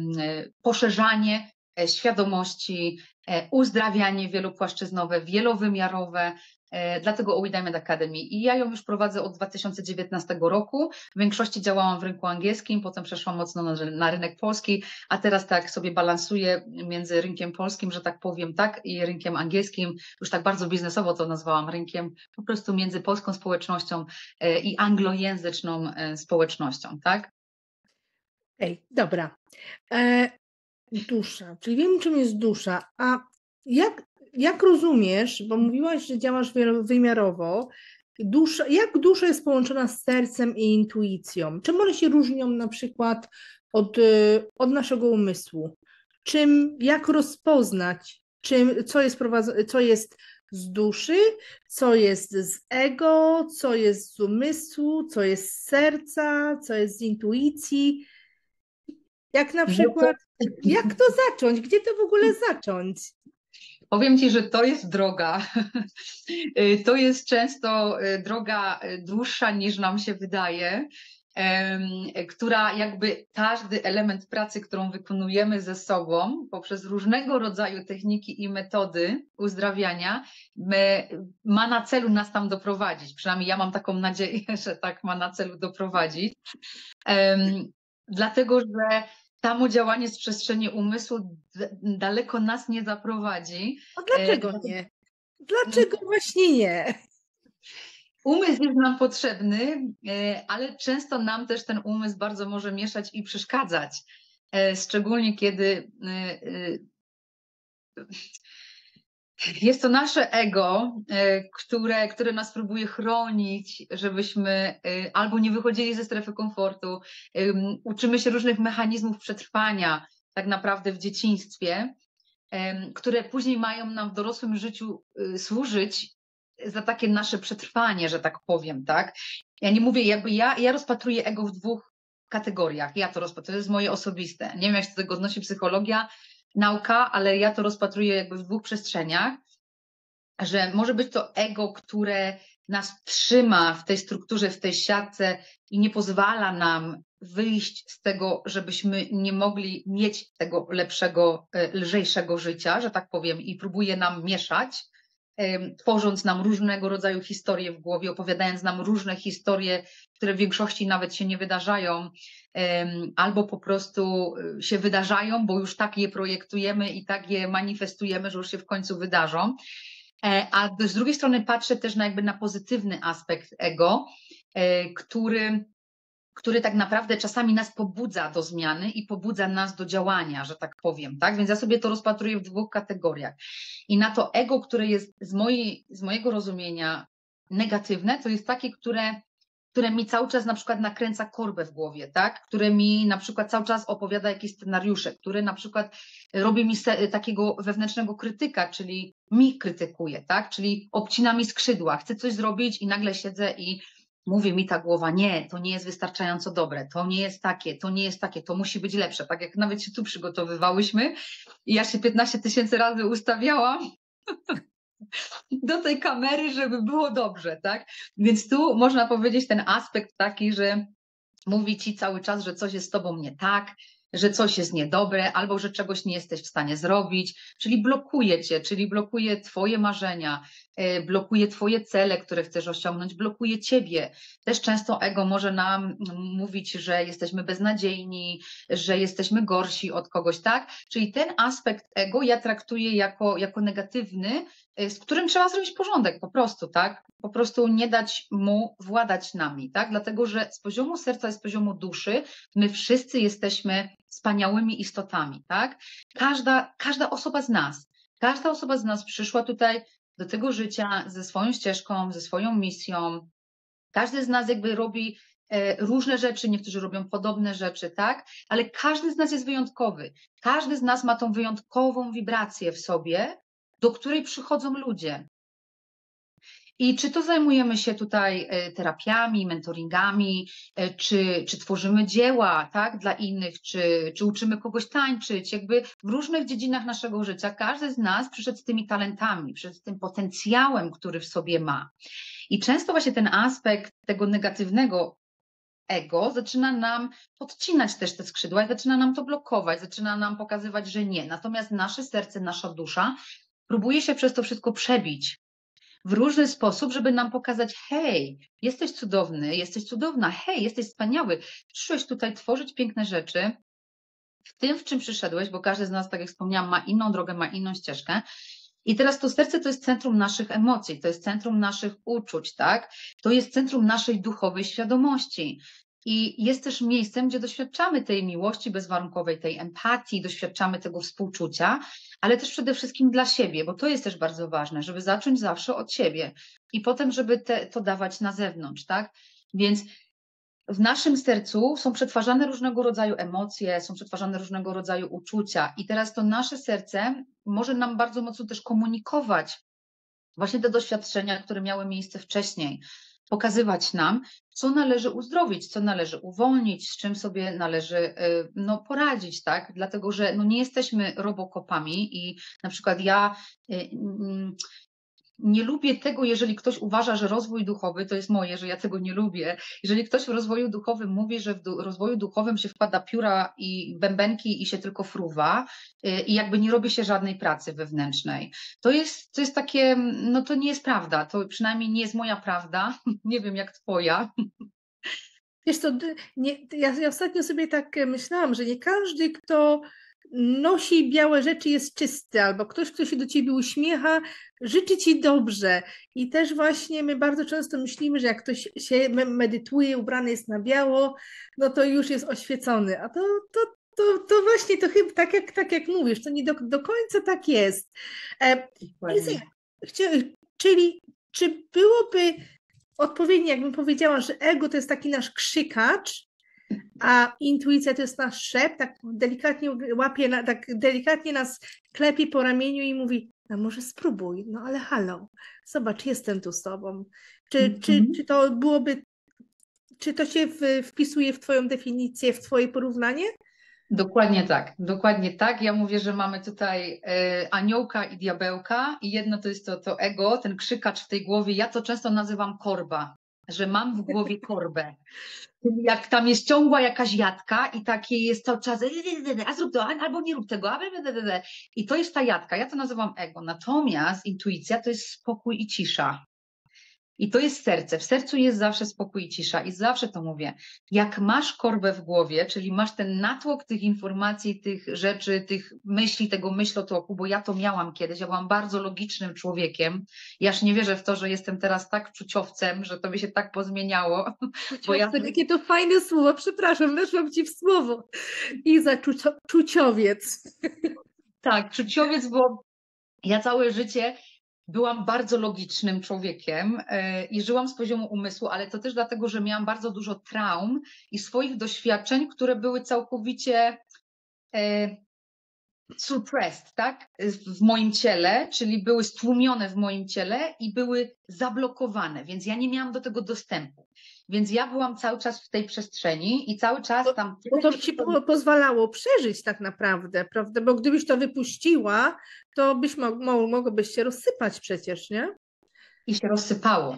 poszerzanie świadomości, uzdrawianie wielopłaszczyznowe, wielowymiarowe, dlatego O E Diamond Academy. I ja ją już prowadzę od dwa tysiące dziewiętnastego roku. W większości działałam w rynku angielskim, potem przeszłam mocno na, na rynek polski, a teraz tak sobie balansuję między rynkiem polskim, że tak powiem, tak, i rynkiem angielskim. Już tak bardzo biznesowo to nazwałam rynkiem, po prostu między polską społecznością i anglojęzyczną społecznością, tak? Okej, dobra. E, dusza, czyli wiem, czym jest dusza, a jak, jak rozumiesz, bo mówiłaś, że działasz wielowymiarowo, dusza, jak dusza jest połączona z sercem i intuicją? Czym one się różnią na przykład od, od naszego umysłu? Czym, jak rozpoznać, czym, co jest, co jest z duszy, co jest z ego, co jest z umysłu, co jest z serca, co jest z intuicji? Jak na przykład, jak to zacząć? Gdzie to w ogóle zacząć? Powiem Ci, że to jest droga. To jest często droga dłuższa niż nam się wydaje, która jakby każdy element pracy, którą wykonujemy ze sobą poprzez różnego rodzaju techniki i metody uzdrawiania, ma na celu nas tam doprowadzić. Przynajmniej ja mam taką nadzieję, że tak ma na celu doprowadzić. Dlatego, że samo działanie z przestrzeni umysłu daleko nas nie zaprowadzi. A dlaczego nie? Dlaczego właśnie nie? Umysł jest nam potrzebny, ale często nam też ten umysł bardzo może mieszać i przeszkadzać. Szczególnie kiedy jest to nasze ego, które, które nas próbuje chronić, żebyśmy albo nie wychodzili ze strefy komfortu. Uczymy się różnych mechanizmów przetrwania tak naprawdę w dzieciństwie. które później mają nam w dorosłym życiu służyć za takie nasze przetrwanie, że tak powiem, tak? Ja nie mówię, jakby ja, ja rozpatruję ego w dwóch kategoriach. Ja to rozpatruję, to jest moje osobiste. Nie wiem, jak się do tego odnosi psychologia, nauka, ale ja to rozpatruję jakby w dwóch przestrzeniach, że może być to ego, które nas trzyma w tej strukturze, w tej siatce i nie pozwala nam wyjść z tego, żebyśmy nie mogli mieć tego lepszego, lżejszego życia, że tak powiem, i próbuje nam mieszać, tworząc nam różnego rodzaju historie w głowie, opowiadając nam różne historie, które w większości nawet się nie wydarzają, albo po prostu się wydarzają, bo już tak je projektujemy i tak je manifestujemy, że już się w końcu wydarzą. A z drugiej strony patrzę też na jakby na pozytywny aspekt ego, który, który tak naprawdę czasami nas pobudza do zmiany i pobudza nas do działania, że tak powiem, tak? Więc ja sobie to rozpatruję w dwóch kategoriach. I na to ego, które jest z, mojej, z mojego rozumienia negatywne, to jest takie, które, które mi cały czas na przykład nakręca korbę w głowie, tak? Które mi na przykład cały czas opowiada jakieś scenariusze, które na przykład robi mi takiego wewnętrznego krytyka, czyli mi krytykuje, tak? Czyli obcina mi skrzydła, chcę coś zrobić i nagle siedzę i mówi mi ta głowa, nie, to nie jest wystarczająco dobre, to nie jest takie, to nie jest takie, to musi być lepsze. Tak jak nawet się tu przygotowywałyśmy i ja się piętnaście tysięcy razy ustawiałam do tej kamery, żeby było dobrze, tak? Więc tu można powiedzieć ten aspekt taki, że mówi ci cały czas, że coś jest z tobą nie tak, że coś jest niedobre, albo że czegoś nie jesteś w stanie zrobić, czyli blokuje cię, czyli blokuje twoje marzenia, blokuje twoje cele, które chcesz osiągnąć, blokuje ciebie. Też często ego może nam mówić, że jesteśmy beznadziejni, że jesteśmy gorsi od kogoś, tak? Czyli ten aspekt ego ja traktuję jako, jako negatywny, z którym trzeba zrobić porządek po prostu, tak? Po prostu nie dać mu władać nami, tak? Dlatego, że z poziomu serca, z poziomu duszy my wszyscy jesteśmy wspaniałymi istotami, tak? Każda, każda osoba z nas, każda osoba z nas przyszła tutaj do tego życia ze swoją ścieżką, ze swoją misją. Każdy z nas jakby robi różne rzeczy, niektórzy robią podobne rzeczy, tak? Ale każdy z nas jest wyjątkowy. Każdy z nas ma tą wyjątkową wibrację w sobie, do której przychodzą ludzie. I czy to zajmujemy się tutaj terapiami, mentoringami, czy, czy tworzymy dzieła, tak, dla innych, czy, czy uczymy kogoś tańczyć, jakby w różnych dziedzinach naszego życia każdy z nas przyszedł z tymi talentami, przyszedł z tym potencjałem, który w sobie ma. I często właśnie ten aspekt tego negatywnego ego zaczyna nam podcinać też te skrzydła i zaczyna nam to blokować, zaczyna nam pokazywać, że nie. Natomiast nasze serce, nasza dusza próbuje się przez to wszystko przebić w różny sposób, żeby nam pokazać, hej, jesteś cudowny, jesteś cudowna, hej, jesteś wspaniały, przyszłeś tutaj tworzyć piękne rzeczy w tym, w czym przyszedłeś, bo każdy z nas, tak jak wspomniałam, ma inną drogę, ma inną ścieżkę. I teraz to serce to jest centrum naszych emocji, to jest centrum naszych uczuć, tak? To jest centrum naszej duchowej świadomości. I jest też miejscem, gdzie doświadczamy tej miłości bezwarunkowej, tej empatii, doświadczamy tego współczucia, ale też przede wszystkim dla siebie, bo to jest też bardzo ważne, żeby zacząć zawsze od siebie i potem, żeby te, to dawać na zewnątrz, tak? Więc w naszym sercu są przetwarzane różnego rodzaju emocje, są przetwarzane różnego rodzaju uczucia i teraz to nasze serce może nam bardzo mocno też komunikować właśnie te doświadczenia, które miały miejsce wcześniej, pokazywać nam, co należy uzdrowić, co należy uwolnić, z czym sobie należy no, poradzić, tak? Dlatego, że no, nie jesteśmy robokopami i na przykład ja nie lubię tego, jeżeli ktoś uważa, że rozwój duchowy, to jest moje, że ja tego nie lubię. Jeżeli ktoś w rozwoju duchowym mówi, że w du- rozwoju duchowym się wkłada pióra i bębenki i się tylko fruwa yy, i jakby nie robi się żadnej pracy wewnętrznej. To jest, to jest takie, no to nie jest prawda, to przynajmniej nie jest moja prawda, nie wiem jak twoja. Wiesz co, nie, ja, ja ostatnio sobie tak myślałam, że nie każdy, kto nosi białe rzeczy, jest czysty, albo ktoś, kto się do ciebie uśmiecha, życzy ci dobrze. I też właśnie my bardzo często myślimy, że jak ktoś się medytuje, ubrany jest na biało, no to już jest oświecony. A to, to, to, to właśnie to chyba tak jak, tak jak mówisz, to nie do, do końca tak jest. E, czyli czy byłoby odpowiednie, jakbym powiedziała, że ego to jest taki nasz krzykacz, A intuicja to jest nasz szep, tak delikatnie łapie, na, tak delikatnie nas klepie po ramieniu i mówi, a może spróbuj, no ale halo, zobacz, jestem tu z tobą. Czy, czy, Mhm. czy to byłoby, czy to się w, wpisuje w twoją definicję, w twoje porównanie? Dokładnie tak, dokładnie tak. Ja mówię, że mamy tutaj e, aniołka i diabełka i jedno to jest to, to ego, ten krzykacz w tej głowie. Ja to często nazywam korba, że mam w głowie korbę. Czyli jak tam jest ciągła jakaś jadka i takie jest cały czas, a zrób to, albo nie rób tego, a blablabla. I to jest ta jadka. Ja to nazywam ego. Natomiast intuicja to jest spokój i cisza. I to jest serce. W sercu jest zawsze spokój i cisza. I zawsze to mówię. Jak masz korbę w głowie, czyli masz ten natłok tych informacji, tych rzeczy, tych myśli, tego myślotoku, bo ja to miałam kiedyś. Ja byłam bardzo logicznym człowiekiem. Ja aż nie wierzę w to, że jestem teraz tak czuciowcem, że to mi się tak pozmieniało. Bo ja... Czuciowiec, jakie to fajne słowo, przepraszam, weszłam ci w słowo. Iza, czucio, czuciowiec. Tak, czuciowiec, bo ja całe życie byłam bardzo logicznym człowiekiem yy, i żyłam z poziomu umysłu, ale to też dlatego, że miałam bardzo dużo traum i swoich doświadczeń, które były całkowicie yy, suppressed, tak, w moim ciele, czyli były stłumione w moim ciele i były zablokowane, więc ja nie miałam do tego dostępu. Więc ja byłam cały czas w tej przestrzeni i cały czas tam... Bo to ci po, pozwalało przeżyć tak naprawdę, prawda? Bo gdybyś to wypuściła, to byś mo, mo, mogłabyś się rozsypać przecież, nie? I się rozsypało.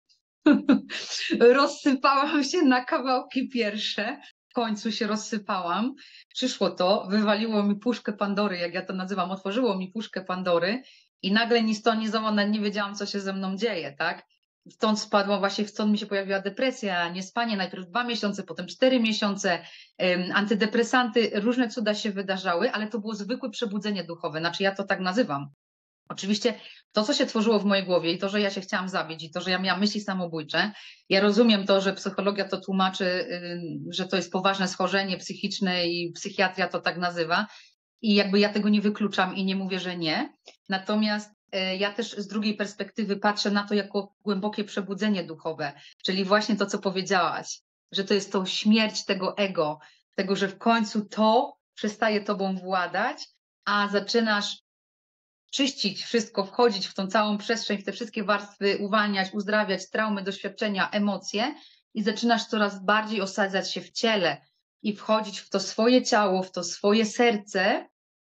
Rozsypałam się na kawałki pierwsze. W końcu się rozsypałam. Przyszło to, wywaliło mi puszkę Pandory, jak ja to nazywam, otworzyło mi puszkę Pandory i nagle ni stąd, ni zowąd nie wiedziałam, co się ze mną dzieje, tak? Stąd spadła właśnie, stąd mi się pojawiła depresja, niespanie, najpierw dwa miesiące, potem cztery miesiące, um, antydepresanty, różne cuda się wydarzały, ale to było zwykłe przebudzenie duchowe, znaczy ja to tak nazywam. Oczywiście to, co się tworzyło w mojej głowie i to, że ja się chciałam zabić i to, że ja miałam myśli samobójcze, ja rozumiem to, że psychologia to tłumaczy, że to jest poważne schorzenie psychiczne i psychiatria to tak nazywa i jakby ja tego nie wykluczam i nie mówię, że nie. Natomiast ja też z drugiej perspektywy patrzę na to jako głębokie przebudzenie duchowe, czyli właśnie to, co powiedziałaś, że to jest to śmierć tego ego, tego, że w końcu to przestaje tobą władać, a zaczynasz czyścić wszystko, wchodzić w tą całą przestrzeń, w te wszystkie warstwy, uwalniać, uzdrawiać traumy, doświadczenia, emocje i zaczynasz coraz bardziej osadzać się w ciele i wchodzić w to swoje ciało, w to swoje serce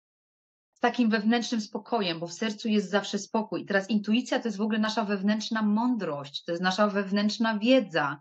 z takim wewnętrznym spokojem, bo w sercu jest zawsze spokój. I teraz intuicja to jest w ogóle nasza wewnętrzna mądrość, to jest nasza wewnętrzna wiedza,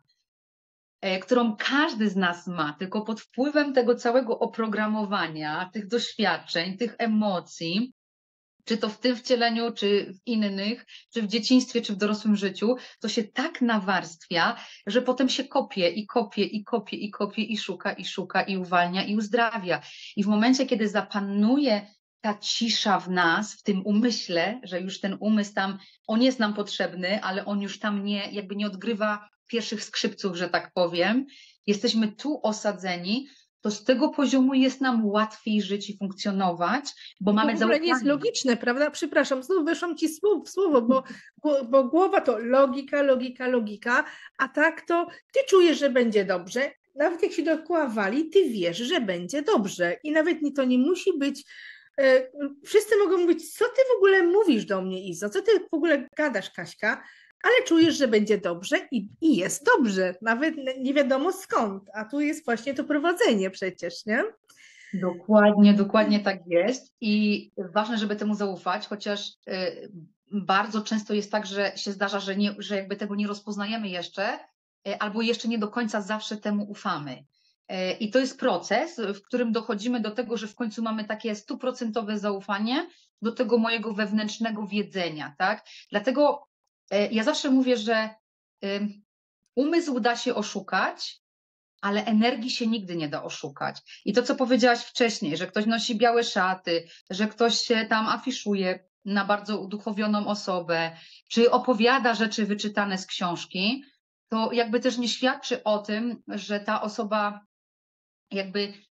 którą każdy z nas ma, tylko pod wpływem tego całego oprogramowania, tych doświadczeń, tych emocji, czy to w tym wcieleniu, czy w innych, czy w dzieciństwie, czy w dorosłym życiu, to się tak nawarstwia, że potem się kopie i kopie i kopie i kopie i szuka i szuka i uwalnia i uzdrawia. I w momencie, kiedy zapanuje ta cisza w nas, w tym umyśle, że już ten umysł tam, on jest nam potrzebny, ale on już tam nie, jakby nie odgrywa pierwszych skrzypców, że tak powiem, jesteśmy tu osadzeni, to z tego poziomu jest nam łatwiej żyć i funkcjonować, bo I to mamy w ogóle nie jest zaufanie. logiczne, prawda? Przepraszam, znów weszłam ci w słowo, bo, bo głowa to logika, logika, logika, a tak to ty czujesz, że będzie dobrze, nawet jak się dookoła wali, ty wiesz, że będzie dobrze i nawet to nie musi być, e, wszyscy mogą mówić, co ty w ogóle mówisz do mnie, Izo, co ty w ogóle gadasz, Kaśka, ale czujesz, że będzie dobrze i, i jest dobrze, nawet nie wiadomo skąd, a tu jest właśnie to prowadzenie przecież, nie? Dokładnie, dokładnie tak jest i ważne, żeby temu zaufać, chociaż y, bardzo często jest tak, że się zdarza, że, nie, że jakby tego nie rozpoznajemy jeszcze y, albo jeszcze nie do końca zawsze temu ufamy. Y, I to jest proces, w którym dochodzimy do tego, że w końcu mamy takie stuprocentowe zaufanie do tego mojego wewnętrznego wiedzenia, tak? Dlatego y, ja zawsze mówię, że y, umysł da się oszukać, ale energii się nigdy nie da oszukać. I to, co powiedziałaś wcześniej, że ktoś nosi białe szaty, że ktoś się tam afiszuje na bardzo uduchowioną osobę, czy opowiada rzeczy wyczytane z książki, to jakby też nie świadczy o tym, że ta osoba jakby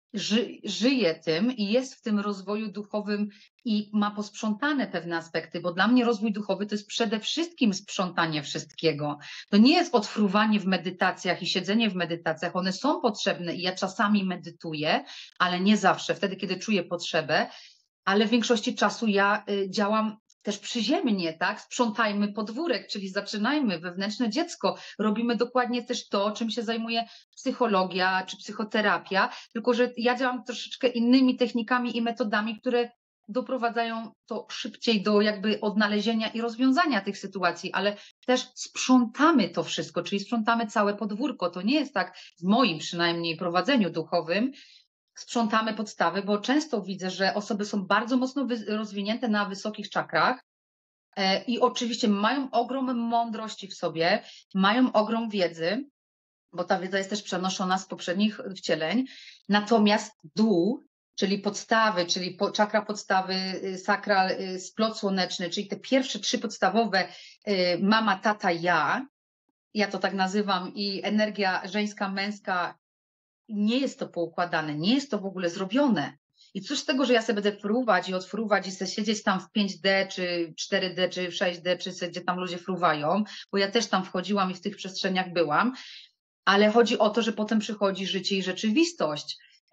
ży, żyje tym i jest w tym rozwoju duchowym i ma posprzątane pewne aspekty, bo dla mnie rozwój duchowy to jest przede wszystkim sprzątanie wszystkiego. To nie jest odfruwanie w medytacjach i siedzenie w medytacjach. One są potrzebne i ja czasami medytuję, ale nie zawsze, wtedy, kiedy czuję potrzebę, ale w większości czasu ja y, działam też przyziemnie, tak? Sprzątajmy podwórek, czyli zaczynajmy wewnętrzne dziecko. Robimy dokładnie też to, czym się zajmuje psychologia czy psychoterapia, tylko że ja działam troszeczkę innymi technikami i metodami, które doprowadzają to szybciej do jakby odnalezienia i rozwiązania tych sytuacji, ale też sprzątamy to wszystko, czyli sprzątamy całe podwórko. To nie jest tak w moim przynajmniej prowadzeniu duchowym, sprzątamy podstawy, bo często widzę, że osoby są bardzo mocno rozwinięte na wysokich czakrach e, i oczywiście mają ogrom mądrości w sobie, mają ogrom wiedzy, bo ta wiedza jest też przenoszona z poprzednich wcieleń, natomiast dół, czyli podstawy, czyli po, czakra podstawy, sakral, splot słoneczny, czyli te pierwsze trzy podstawowe, mama, tata, ja, ja to tak nazywam, i energia żeńska, męska, nie jest to poukładane, nie jest to w ogóle zrobione. I cóż z tego, że ja sobie będę fruwać i odfruwać i sobie siedzieć tam w pięć D, czy cztery D, czy sześć D, czy gdzie tam ludzie fruwają, bo ja też tam wchodziłam i w tych przestrzeniach byłam, ale chodzi o to, że potem przychodzi życie i rzeczywistość.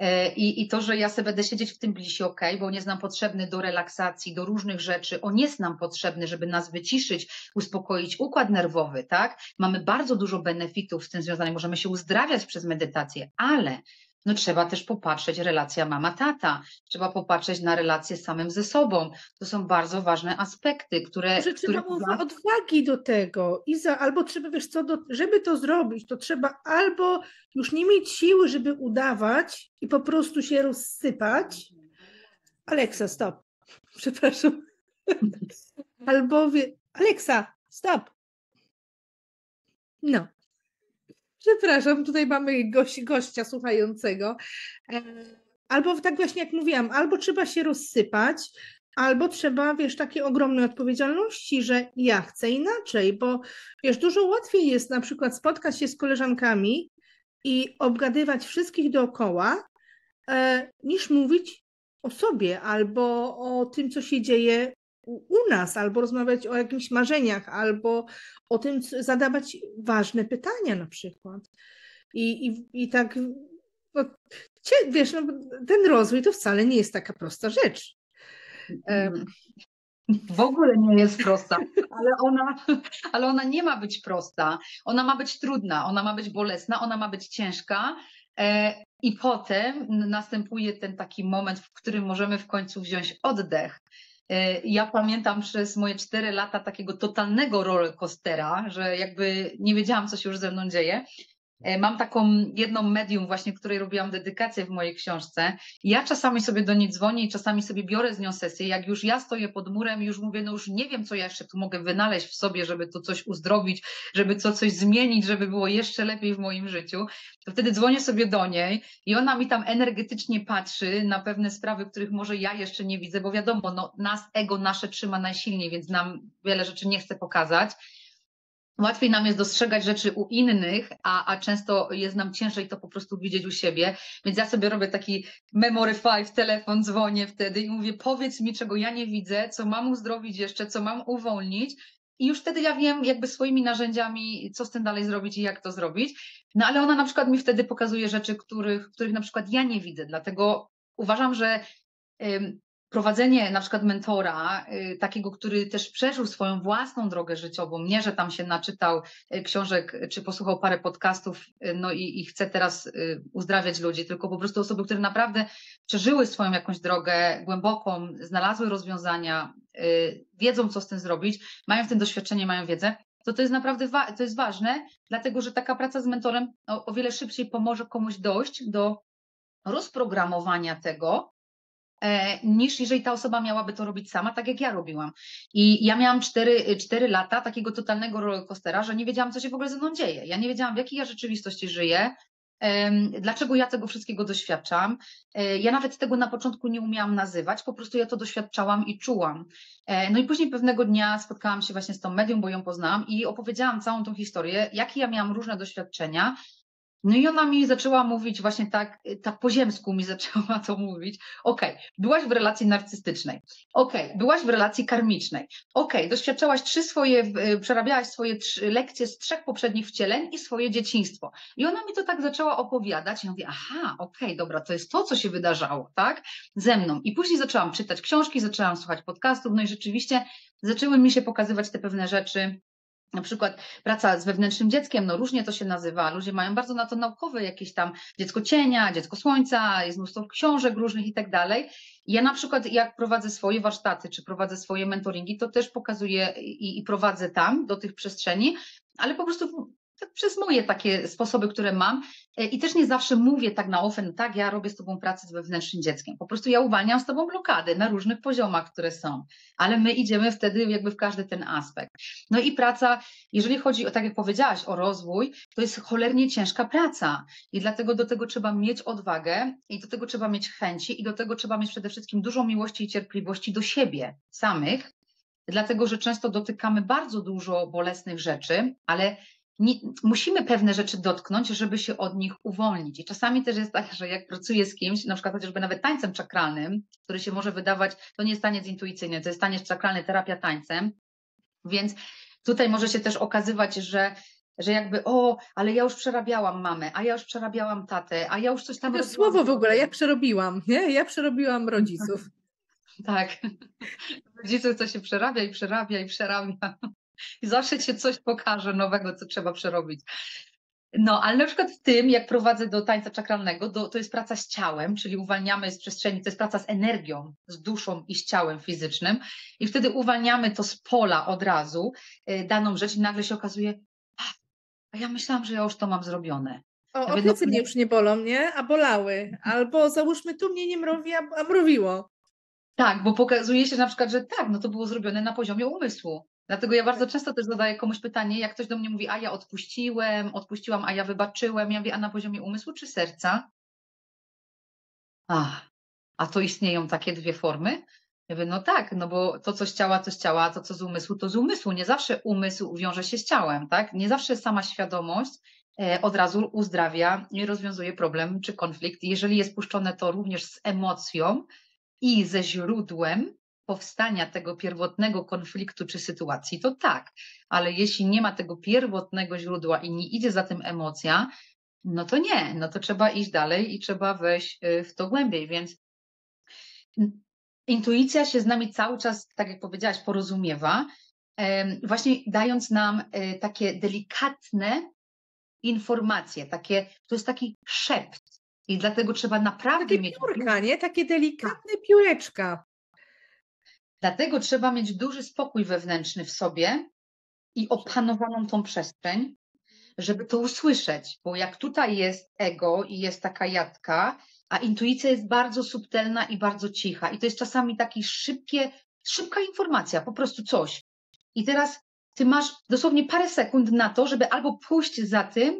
I, I to, że ja sobie będę siedzieć w tym blisie, ok, bo on jest nam potrzebny do relaksacji, do różnych rzeczy, on jest nam potrzebny, żeby nas wyciszyć, uspokoić układ nerwowy, tak? Mamy bardzo dużo benefitów z tym związanych, możemy się uzdrawiać przez medytację, ale no trzeba też popatrzeć relacja mama-tata, trzeba popatrzeć na relacje z samym ze sobą. To są bardzo ważne aspekty, które... Że które trzeba odwagi do tego, Iza, albo trzeba, wiesz co, do, żeby to zrobić, to trzeba albo już nie mieć siły, żeby udawać i po prostu się rozsypać. Aleksa, stop. Przepraszam. Albo wie... Aleksa, stop. No. Przepraszam, tutaj mamy gości, gościa słuchającego. Albo tak właśnie jak mówiłam, albo trzeba się rozsypać, albo trzeba, wiesz, takiej ogromnej odpowiedzialności, że ja chcę inaczej, bo wiesz, dużo łatwiej jest na przykład spotkać się z koleżankami i obgadywać wszystkich dookoła, e, niż mówić o sobie albo o tym, co się dzieje u, u nas, albo rozmawiać o jakichś marzeniach, albo o tym, zadawać ważne pytania na przykład. I, i, i tak, no, wiesz, no, ten rozwój to wcale nie jest taka prosta rzecz. W ogóle nie jest prosta, ale ona, ale ona nie ma być prosta. Ona ma być trudna, ona ma być bolesna, ona ma być ciężka. I potem następuje ten taki moment, w którym możemy w końcu wziąć oddech. Ja pamiętam przez moje cztery lata takiego totalnego rollercoastera, że jakby nie wiedziałam, co się już ze mną dzieje. Mam taką jedną medium właśnie, której robiłam dedykację w mojej książce. Ja czasami sobie do niej dzwonię i czasami sobie biorę z nią sesję. Jak już ja stoję pod murem, już mówię, no już nie wiem, co ja jeszcze tu mogę wynaleźć w sobie, żeby tu coś uzdrowić, żeby to coś zmienić, żeby było jeszcze lepiej w moim życiu. To wtedy dzwonię sobie do niej i ona mi tam energetycznie patrzy na pewne sprawy, których może ja jeszcze nie widzę, bo wiadomo, no, nas ego nasze trzyma najsilniej, więc nam wiele rzeczy nie chce pokazać. Łatwiej nam jest dostrzegać rzeczy u innych, a, a często jest nam ciężej to po prostu widzieć u siebie. Więc ja sobie robię taki memory five, telefon, dzwonię wtedy i mówię, powiedz mi, czego ja nie widzę, co mam uzdrowić jeszcze, co mam uwolnić. I już wtedy ja wiem jakby swoimi narzędziami, co z tym dalej zrobić i jak to zrobić. No ale ona na przykład mi wtedy pokazuje rzeczy, których, których na przykład ja nie widzę. Dlatego uważam, że ym, prowadzenie na przykład mentora, y, takiego, który też przeżył swoją własną drogę życiową, nie, że tam się naczytał y, książek, czy posłuchał parę podcastów, y, no i, i chce teraz y, uzdrawiać ludzi, tylko po prostu osoby, które naprawdę przeżyły swoją jakąś drogę głęboką, znalazły rozwiązania, y, wiedzą, co z tym zrobić, mają w tym doświadczenie, mają wiedzę, to to jest naprawdę wa- to jest ważne, dlatego że taka praca z mentorem o, o wiele szybciej pomoże komuś dojść do rozprogramowania tego, niż jeżeli ta osoba miałaby to robić sama, tak jak ja robiłam. I ja miałam cztery, cztery lata takiego totalnego rollercoastera, że nie wiedziałam, co się w ogóle ze mną dzieje. Ja nie wiedziałam, w jakiej ja rzeczywistości żyję, dlaczego ja tego wszystkiego doświadczam. Ja nawet tego na początku nie umiałam nazywać, po prostu ja to doświadczałam i czułam. No i później pewnego dnia spotkałam się właśnie z tą medium, bo ją poznałam i opowiedziałam całą tą historię, jakie ja miałam różne doświadczenia. No i ona mi zaczęła mówić właśnie tak, tak po ziemsku mi zaczęła to mówić. Okej, okay, byłaś w relacji narcystycznej. Okej, okay, byłaś w relacji karmicznej. Okej, okay, doświadczałaś trzy swoje, przerabiałaś swoje trzy lekcje z trzech poprzednich wcieleń i swoje dzieciństwo. I ona mi to tak zaczęła opowiadać. I ja mówię, aha, okej, okay, dobra, to jest to, co się wydarzało, tak? Ze mną. I później zaczęłam czytać książki, zaczęłam słuchać podcastów, no i rzeczywiście zaczęły mi się pokazywać te pewne rzeczy. Na przykład praca z wewnętrznym dzieckiem, no różnie to się nazywa, ludzie mają bardzo na to naukowe jakieś tam dziecko cienia, dziecko słońca, jest mnóstwo książek różnych i tak dalej. Ja na przykład jak prowadzę swoje warsztaty, czy prowadzę swoje mentoringi, to też pokazuję i, i prowadzę tam do tych przestrzeni, ale po prostu tak przez moje takie sposoby, które mam i też nie zawsze mówię tak na ofen, tak, ja robię z tobą pracę z wewnętrznym dzieckiem, po prostu ja uwalniam z tobą blokady na różnych poziomach, które są, ale my idziemy wtedy jakby w każdy ten aspekt. No i praca, jeżeli chodzi o, tak jak powiedziałaś, o rozwój, to jest cholernie ciężka praca i dlatego do tego trzeba mieć odwagę i do tego trzeba mieć chęci i do tego trzeba mieć przede wszystkim dużo miłości i cierpliwości do siebie samych, dlatego że często dotykamy bardzo dużo bolesnych rzeczy, ale nie, musimy pewne rzeczy dotknąć, żeby się od nich uwolnić. I czasami też jest tak, że jak pracuję z kimś, na przykład chociażby nawet tańcem czakralnym, który się może wydawać, to nie jest taniec intuicyjny, to jest taniec czakralny, terapia tańcem, więc tutaj może się też okazywać, że, że jakby o, ale ja już przerabiałam mamę, a ja już przerabiałam tatę, a ja już coś tam To robiłam. słowo w ogóle, ja przerobiłam, nie? Ja przerobiłam rodziców. Tak. Rodziców to się przerabia i przerabia i przerabia. I zawsze się coś pokaże nowego, co trzeba przerobić. No, ale na przykład w tym, jak prowadzę do tańca czakralnego, do, to jest praca z ciałem, czyli uwalniamy z przestrzeni, to jest praca z energią, z duszą i z ciałem fizycznym i wtedy uwalniamy to z pola od razu, y, daną rzecz i nagle się okazuje, a ja myślałam, że ja już to mam zrobione. O, Ja o mówię, plecy no, mnie już nie bolą, nie? A bolały. Albo załóżmy, tu mnie nie mrowi, a, a mrowiło. tak, bo pokazuje się na przykład, że tak, no to było zrobione na poziomie umysłu. Dlatego ja bardzo często też zadaję komuś pytanie, jak ktoś do mnie mówi, a ja odpuściłem, odpuściłam, a ja wybaczyłem. Ja mówię, a na poziomie umysłu czy serca? Ach, a to istnieją takie dwie formy? Ja mówię, no tak, no bo to, co z ciała, to z ciała, a to, co z umysłu, to z umysłu. Nie zawsze umysł wiąże się z ciałem, tak? Nie zawsze sama świadomość e, od razu uzdrawia i rozwiązuje problem czy konflikt. Jeżeli jest puszczone to również z emocją, i ze źródłem powstania tego pierwotnego konfliktu czy sytuacji, to tak, ale jeśli nie ma tego pierwotnego źródła i nie idzie za tym emocja, no to nie, no to trzeba iść dalej i trzeba wejść w to głębiej, więc intuicja się z nami cały czas, tak jak powiedziałaś, porozumiewa, właśnie dając nam takie delikatne informacje, takie, to jest taki szept i dlatego trzeba naprawdę Takie mieć... piórka, nie? Takie delikatne pióreczka. Dlatego trzeba mieć duży spokój wewnętrzny w sobie i opanowaną tą przestrzeń, żeby to usłyszeć, bo jak tutaj jest ego i jest taka jadka, a intuicja jest bardzo subtelna i bardzo cicha i to jest czasami taki szybkie, szybka informacja, po prostu coś. I teraz ty masz dosłownie parę sekund na to, żeby albo pójść za tym,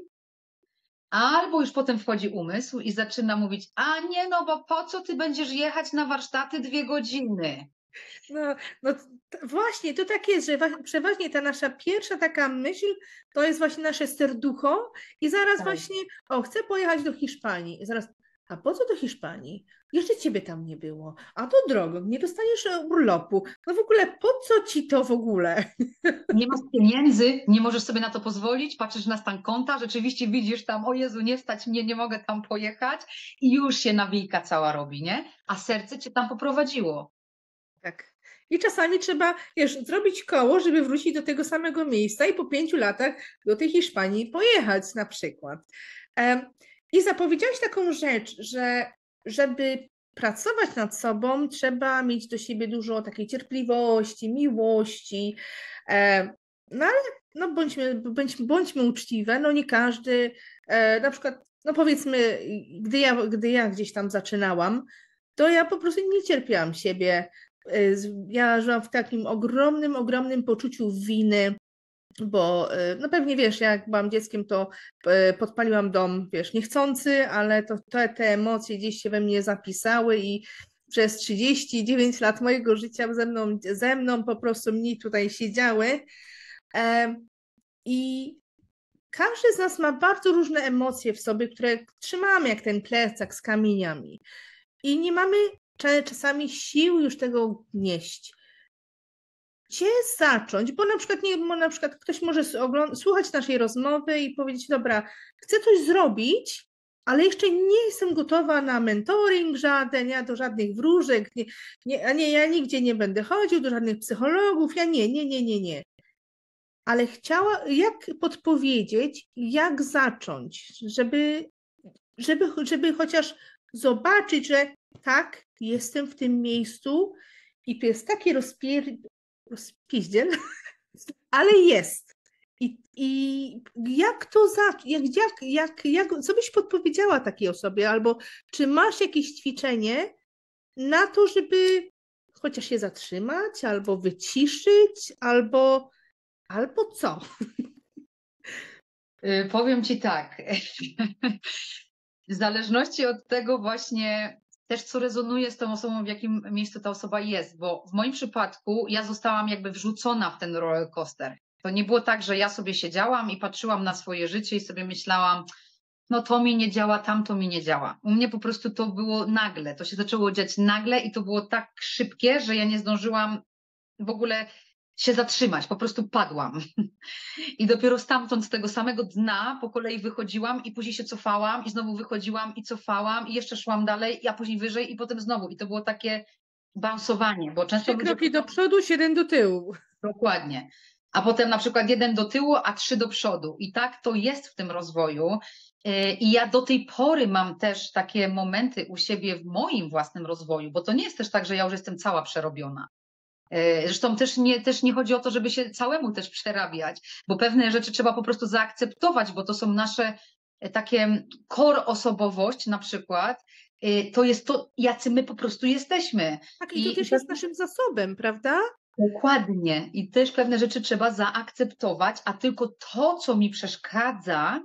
albo już potem wchodzi umysł i zaczyna mówić, a nie, no bo po co ty będziesz jechać na warsztaty dwie godziny? No, no t- właśnie, to tak jest, że wa- przeważnie ta nasza pierwsza taka myśl to jest właśnie nasze serducho i zaraz Tak. właśnie, o, chcę pojechać do Hiszpanii. I zaraz, a po co do Hiszpanii? Jeszcze ciebie tam nie było. A to drogo, nie dostaniesz e, urlopu. No w ogóle, po co ci to w ogóle? Nie masz pieniędzy, nie możesz sobie na to pozwolić, patrzysz na stan konta, rzeczywiście widzisz tam, o Jezu, nie stać mnie, nie mogę tam pojechać i już się nawijka cała robi, nie? A serce cię tam poprowadziło. Tak. I czasami trzeba, wiesz, zrobić koło, żeby wrócić do tego samego miejsca i po pięciu latach do tej Hiszpanii pojechać na przykład. Em, I zapowiedziałaś taką rzecz, że żeby pracować nad sobą, trzeba mieć do siebie dużo takiej cierpliwości, miłości. Em, No ale no bądźmy, bądź, bądźmy uczciwe, no nie każdy, e, na przykład, no powiedzmy, gdy ja, gdy ja gdzieś tam zaczynałam, to ja po prostu nie cierpiałam siebie. Ja żyłam w takim ogromnym, ogromnym poczuciu winy, bo no pewnie wiesz, jak byłam dzieckiem, to podpaliłam dom, wiesz, niechcący, ale to, te, te emocje gdzieś się we mnie zapisały i przez trzydzieści dziewięć lat mojego życia ze mną, ze mną po prostu mnie tutaj siedziały. I każdy z nas ma bardzo różne emocje w sobie, które trzymamy jak ten plecak z kamieniami i nie mamy czasami sił już tego nieść. Gdzie zacząć? Bo na przykład, nie, bo na przykład ktoś może słuchać naszej rozmowy i powiedzieć, dobra, chcę coś zrobić, ale jeszcze nie jestem gotowa na mentoring żaden, ja do żadnych wróżek, nie, nie, a nie, ja nigdzie nie będę chodził, do żadnych psychologów, ja nie, nie, nie, nie, nie. Ale chciała, jak podpowiedzieć, jak zacząć, żeby, żeby, żeby chociaż zobaczyć, że tak, jestem w tym miejscu i to jest takie rozpier... rozpiździel, ale jest. I, i jak to zacząć, jak, jak, jak, jak, co byś podpowiedziała takiej osobie, albo czy masz jakieś ćwiczenie na to, żeby chociaż się zatrzymać, albo wyciszyć, albo, albo co? Y, Powiem Ci tak, w zależności od tego właśnie też, co rezonuje z tą osobą, w jakim miejscu ta osoba jest, bo w moim przypadku ja zostałam jakby wrzucona w ten roller coaster. To nie było tak, że ja sobie siedziałam i patrzyłam na swoje życie i sobie myślałam, no to mi nie działa, tamto mi nie działa. U mnie po prostu to było nagle, to się zaczęło dziać nagle i to było tak szybkie, że ja nie zdążyłam w ogóle się zatrzymać, po prostu padłam. I dopiero stamtąd, z tego samego dna po kolei wychodziłam i później się cofałam i znowu wychodziłam i cofałam i jeszcze szłam dalej, a później wyżej i potem znowu. I to było takie bounsowanie, bo często Trzy ludzie... kroki do przodu, siedem do tyłu. Dokładnie. A potem na przykład jeden do tyłu, a trzy do przodu. I tak to jest w tym rozwoju. I ja do tej pory mam też takie momenty u siebie w moim własnym rozwoju, bo to nie jest też tak, że ja już jestem cała przerobiona. Zresztą też nie, też nie chodzi o to, żeby się całemu też przerabiać, bo pewne rzeczy trzeba po prostu zaakceptować, bo to są nasze takie core osobowość na przykład, to jest to, jacy my po prostu jesteśmy. Tak, i to I, też jest naszym zasobem, prawda? Dokładnie. I też pewne rzeczy trzeba zaakceptować, a tylko to, co mi przeszkadza,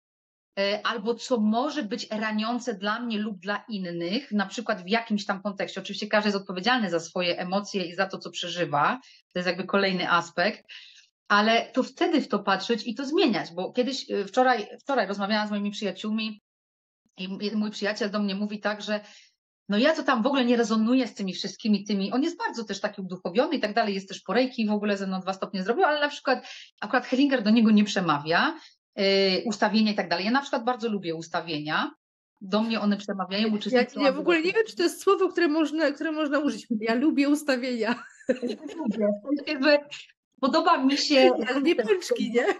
albo co może być raniące dla mnie lub dla innych, na przykład w jakimś tam kontekście. Oczywiście każdy jest odpowiedzialny za swoje emocje i za to, co przeżywa. To jest jakby kolejny aspekt. Ale to wtedy w to patrzeć i to zmieniać, bo kiedyś, wczoraj, wczoraj rozmawiałam z moimi przyjaciółmi i mój przyjaciel do mnie mówi tak, że no ja to tam w ogóle nie rezonuję z tymi wszystkimi tymi, on jest bardzo też taki uduchowiony i tak dalej, jest też po reiki, w ogóle ze mną dwa stopnie zrobił, ale na przykład akurat Hellinger do niego nie przemawia, yy, ustawienia i tak dalej. Ja na przykład bardzo lubię ustawienia, do mnie one przemawiają, uczestniczą. Ja, ja w ogóle nie wiem, czy to jest słowo, które można, które można użyć. Ja lubię ustawienia. Lubię. Podoba mi się... Ja lubię pączki, nie?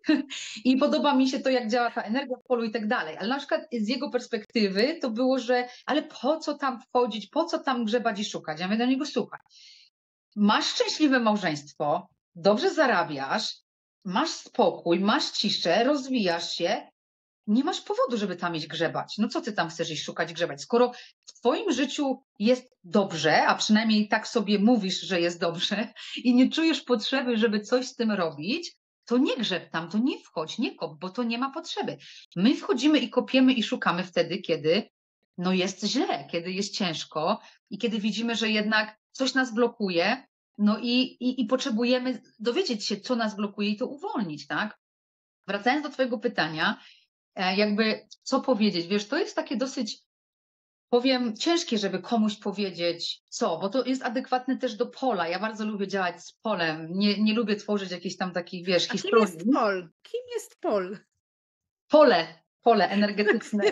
I podoba mi się to, jak działa ta energia w polu i tak dalej. Ale na przykład z jego perspektywy to było, że ale po co tam wchodzić, po co tam grzebać i szukać? Ja mówię do niego, słuchaj, masz szczęśliwe małżeństwo, dobrze zarabiasz, masz spokój, masz ciszę, rozwijasz się, nie masz powodu, żeby tam iść grzebać. No co ty tam chcesz iść szukać, grzebać? Skoro w twoim życiu jest dobrze, a przynajmniej tak sobie mówisz, że jest dobrze i nie czujesz potrzeby, żeby coś z tym robić, to nie grzeb tam, to nie wchodź, nie kop, bo to nie ma potrzeby. My wchodzimy i kopiemy i szukamy wtedy, kiedy no jest źle, kiedy jest ciężko i kiedy widzimy, że jednak coś nas blokuje, no i, i, i potrzebujemy dowiedzieć się, co nas blokuje i to uwolnić, tak? Wracając do twojego pytania, jakby co powiedzieć, wiesz, to jest takie dosyć, powiem, ciężkie, żeby komuś powiedzieć co, bo to jest adekwatne też do pola. Ja bardzo lubię działać z polem, nie, nie lubię tworzyć jakichś tam takich, wiesz, A historii. kim jest pol? Kim jest pol? Pole, pole energetyczne.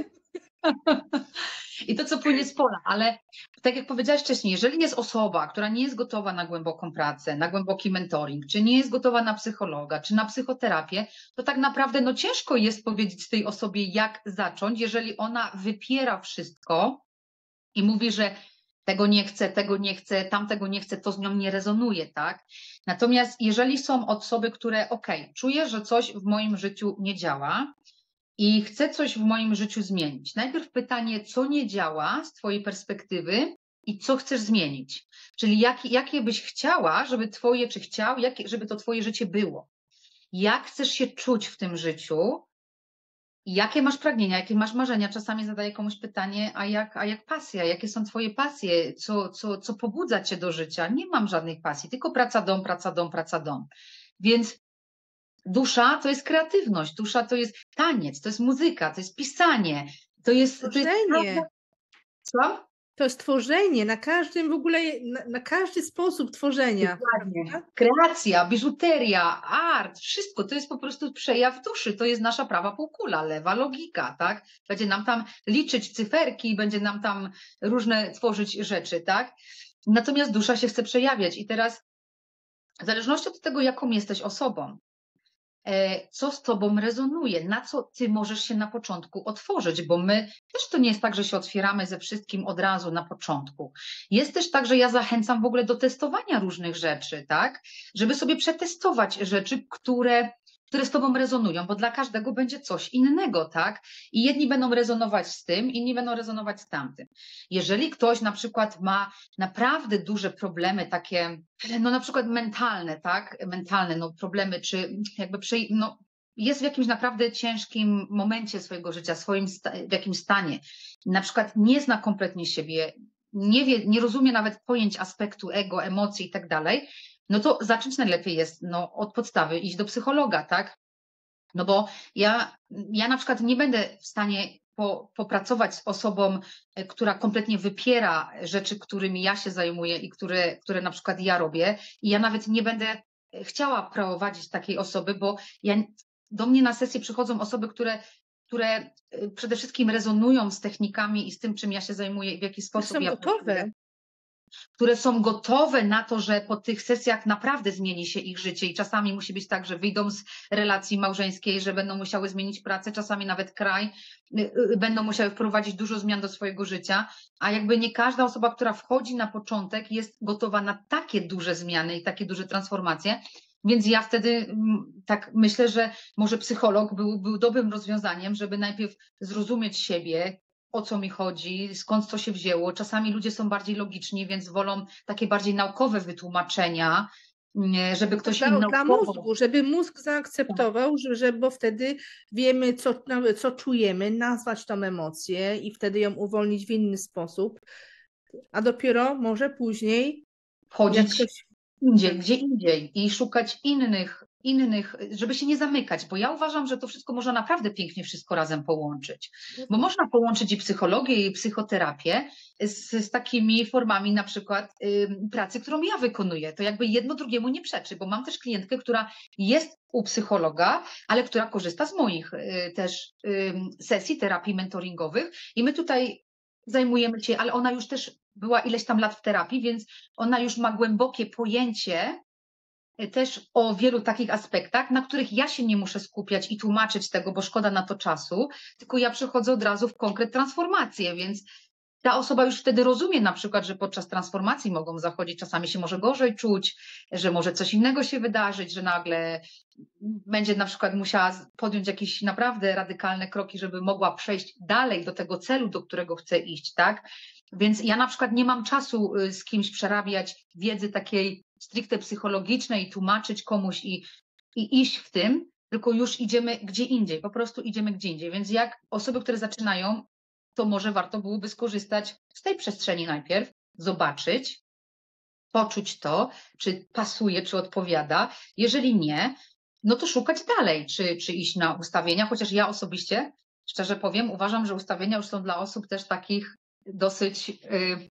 I to, co płynie z pola, ale tak jak powiedziałaś wcześniej, jeżeli jest osoba, która nie jest gotowa na głęboką pracę, na głęboki mentoring, czy nie jest gotowa na psychologa, czy na psychoterapię, to tak naprawdę no ciężko jest powiedzieć tej osobie, jak zacząć, jeżeli ona wypiera wszystko i mówi, że tego nie chcę, tego nie chcę, tamtego nie chcę, to z nią nie rezonuje, tak? Natomiast jeżeli są osoby, które okej, okay, czuję, że coś w moim życiu nie działa, i chcę coś w moim życiu zmienić. Najpierw pytanie, co nie działa z twojej perspektywy i co chcesz zmienić. Czyli jak, jakie byś chciała, żeby twoje, czy chciał, jak, żeby to twoje życie było. Jak chcesz się czuć w tym życiu, jakie masz pragnienia, jakie masz marzenia. Czasami zadaję komuś pytanie, a jak, a jak pasja, jakie są twoje pasje, co, co, co pobudza cię do życia. Nie mam żadnych pasji, tylko praca, dom, praca, dom, praca, dom. Więc Dusza to jest kreatywność, dusza to jest taniec, to jest muzyka, to jest pisanie, to jest... To jest Tworzenie. Słucham? To jest tworzenie na każdym w ogóle, na, na każdy sposób tworzenia. Dokładnie. Prawda? Kreacja, biżuteria, art, wszystko to jest po prostu przejaw duszy, to jest nasza prawa półkula, lewa logika, tak? Będzie nam tam liczyć cyferki, będzie nam tam różne tworzyć rzeczy, tak? Natomiast dusza się chce przejawiać i teraz w zależności od tego, jaką jesteś osobą, co z tobą rezonuje, na co ty możesz się na początku otworzyć, bo my też to nie jest tak, że się otwieramy ze wszystkim od razu na początku. Jest też tak, że ja zachęcam w ogóle do testowania różnych rzeczy, tak? Żeby sobie przetestować rzeczy, które, które z tobą rezonują, bo dla każdego będzie coś innego, tak? I jedni będą rezonować z tym, inni będą rezonować z tamtym. Jeżeli ktoś na przykład ma naprawdę duże problemy takie, no na przykład mentalne, tak? Mentalne, no problemy, czy jakby przy, no, jest w jakimś naprawdę ciężkim momencie swojego życia, swoim w jakimś stanie, na przykład nie zna kompletnie siebie, nie wie, nie rozumie nawet pojęć aspektu ego, emocji i tak dalej, no to zacząć najlepiej jest no, od podstawy iść do psychologa, tak? No bo ja, ja na przykład nie będę w stanie po, popracować z osobą, która kompletnie wypiera rzeczy, którymi ja się zajmuję i które, które na przykład ja robię. I ja nawet nie będę chciała prowadzić takiej osoby, bo ja, do mnie na sesję przychodzą osoby, które, które przede wszystkim rezonują z technikami i z tym, czym ja się zajmuję i w jaki sposób Są ja gotowe. pracuję, które są gotowe na to, że po tych sesjach naprawdę zmieni się ich życie i czasami musi być tak, że wyjdą z relacji małżeńskiej, że będą musiały zmienić pracę, czasami nawet kraj, będą musiały wprowadzić dużo zmian do swojego życia, a jakby nie każda osoba, która wchodzi na początek, jest gotowa na takie duże zmiany i takie duże transformacje. Więc ja wtedy tak myślę, że może psycholog był, był dobrym rozwiązaniem, żeby najpierw zrozumieć siebie, o co mi chodzi, skąd to się wzięło. Czasami ludzie są bardziej logiczni, więc wolą takie bardziej naukowe wytłumaczenia, żeby ktoś Dla, im dla naukowo... mózgu, żeby mózg zaakceptował, że, że, bo wtedy wiemy, co, co czujemy, nazwać tą emocję i wtedy ją uwolnić w inny sposób, a dopiero może później jak Wchodzić ktoś... indziej, gdzie indziej i szukać innych, innych, żeby się nie zamykać, bo ja uważam, że to wszystko można naprawdę pięknie wszystko razem połączyć, bo można połączyć i psychologię, i psychoterapię z, z takimi formami na przykład y, pracy, którą ja wykonuję. To jakby jedno drugiemu nie przeczy, bo mam też klientkę, która jest u psychologa, ale która korzysta z moich y, też y, sesji terapii mentoringowych i my tutaj zajmujemy się, ale ona już też była ileś tam lat w terapii, więc ona już ma głębokie pojęcie też o wielu takich aspektach, na których ja się nie muszę skupiać i tłumaczyć tego, bo szkoda na to czasu, tylko ja przechodzę od razu w konkret transformację, więc ta osoba już wtedy rozumie na przykład, że podczas transformacji mogą zachodzić, czasami się może gorzej czuć, że może coś innego się wydarzyć, że nagle będzie na przykład musiała podjąć jakieś naprawdę radykalne kroki, żeby mogła przejść dalej do tego celu, do którego chce iść, tak? Więc ja na przykład nie mam czasu z kimś przerabiać wiedzy takiej stricte psychologicznej i tłumaczyć komuś i, i iść w tym, tylko już idziemy gdzie indziej, po prostu idziemy gdzie indziej. Więc jak osoby, które zaczynają, to może warto byłoby skorzystać z tej przestrzeni najpierw, zobaczyć, poczuć to, czy pasuje, czy odpowiada. Jeżeli nie, no to szukać dalej, czy, czy iść na ustawienia, chociaż ja osobiście, szczerze powiem, uważam, że ustawienia już są dla osób też takich dosyć, yy,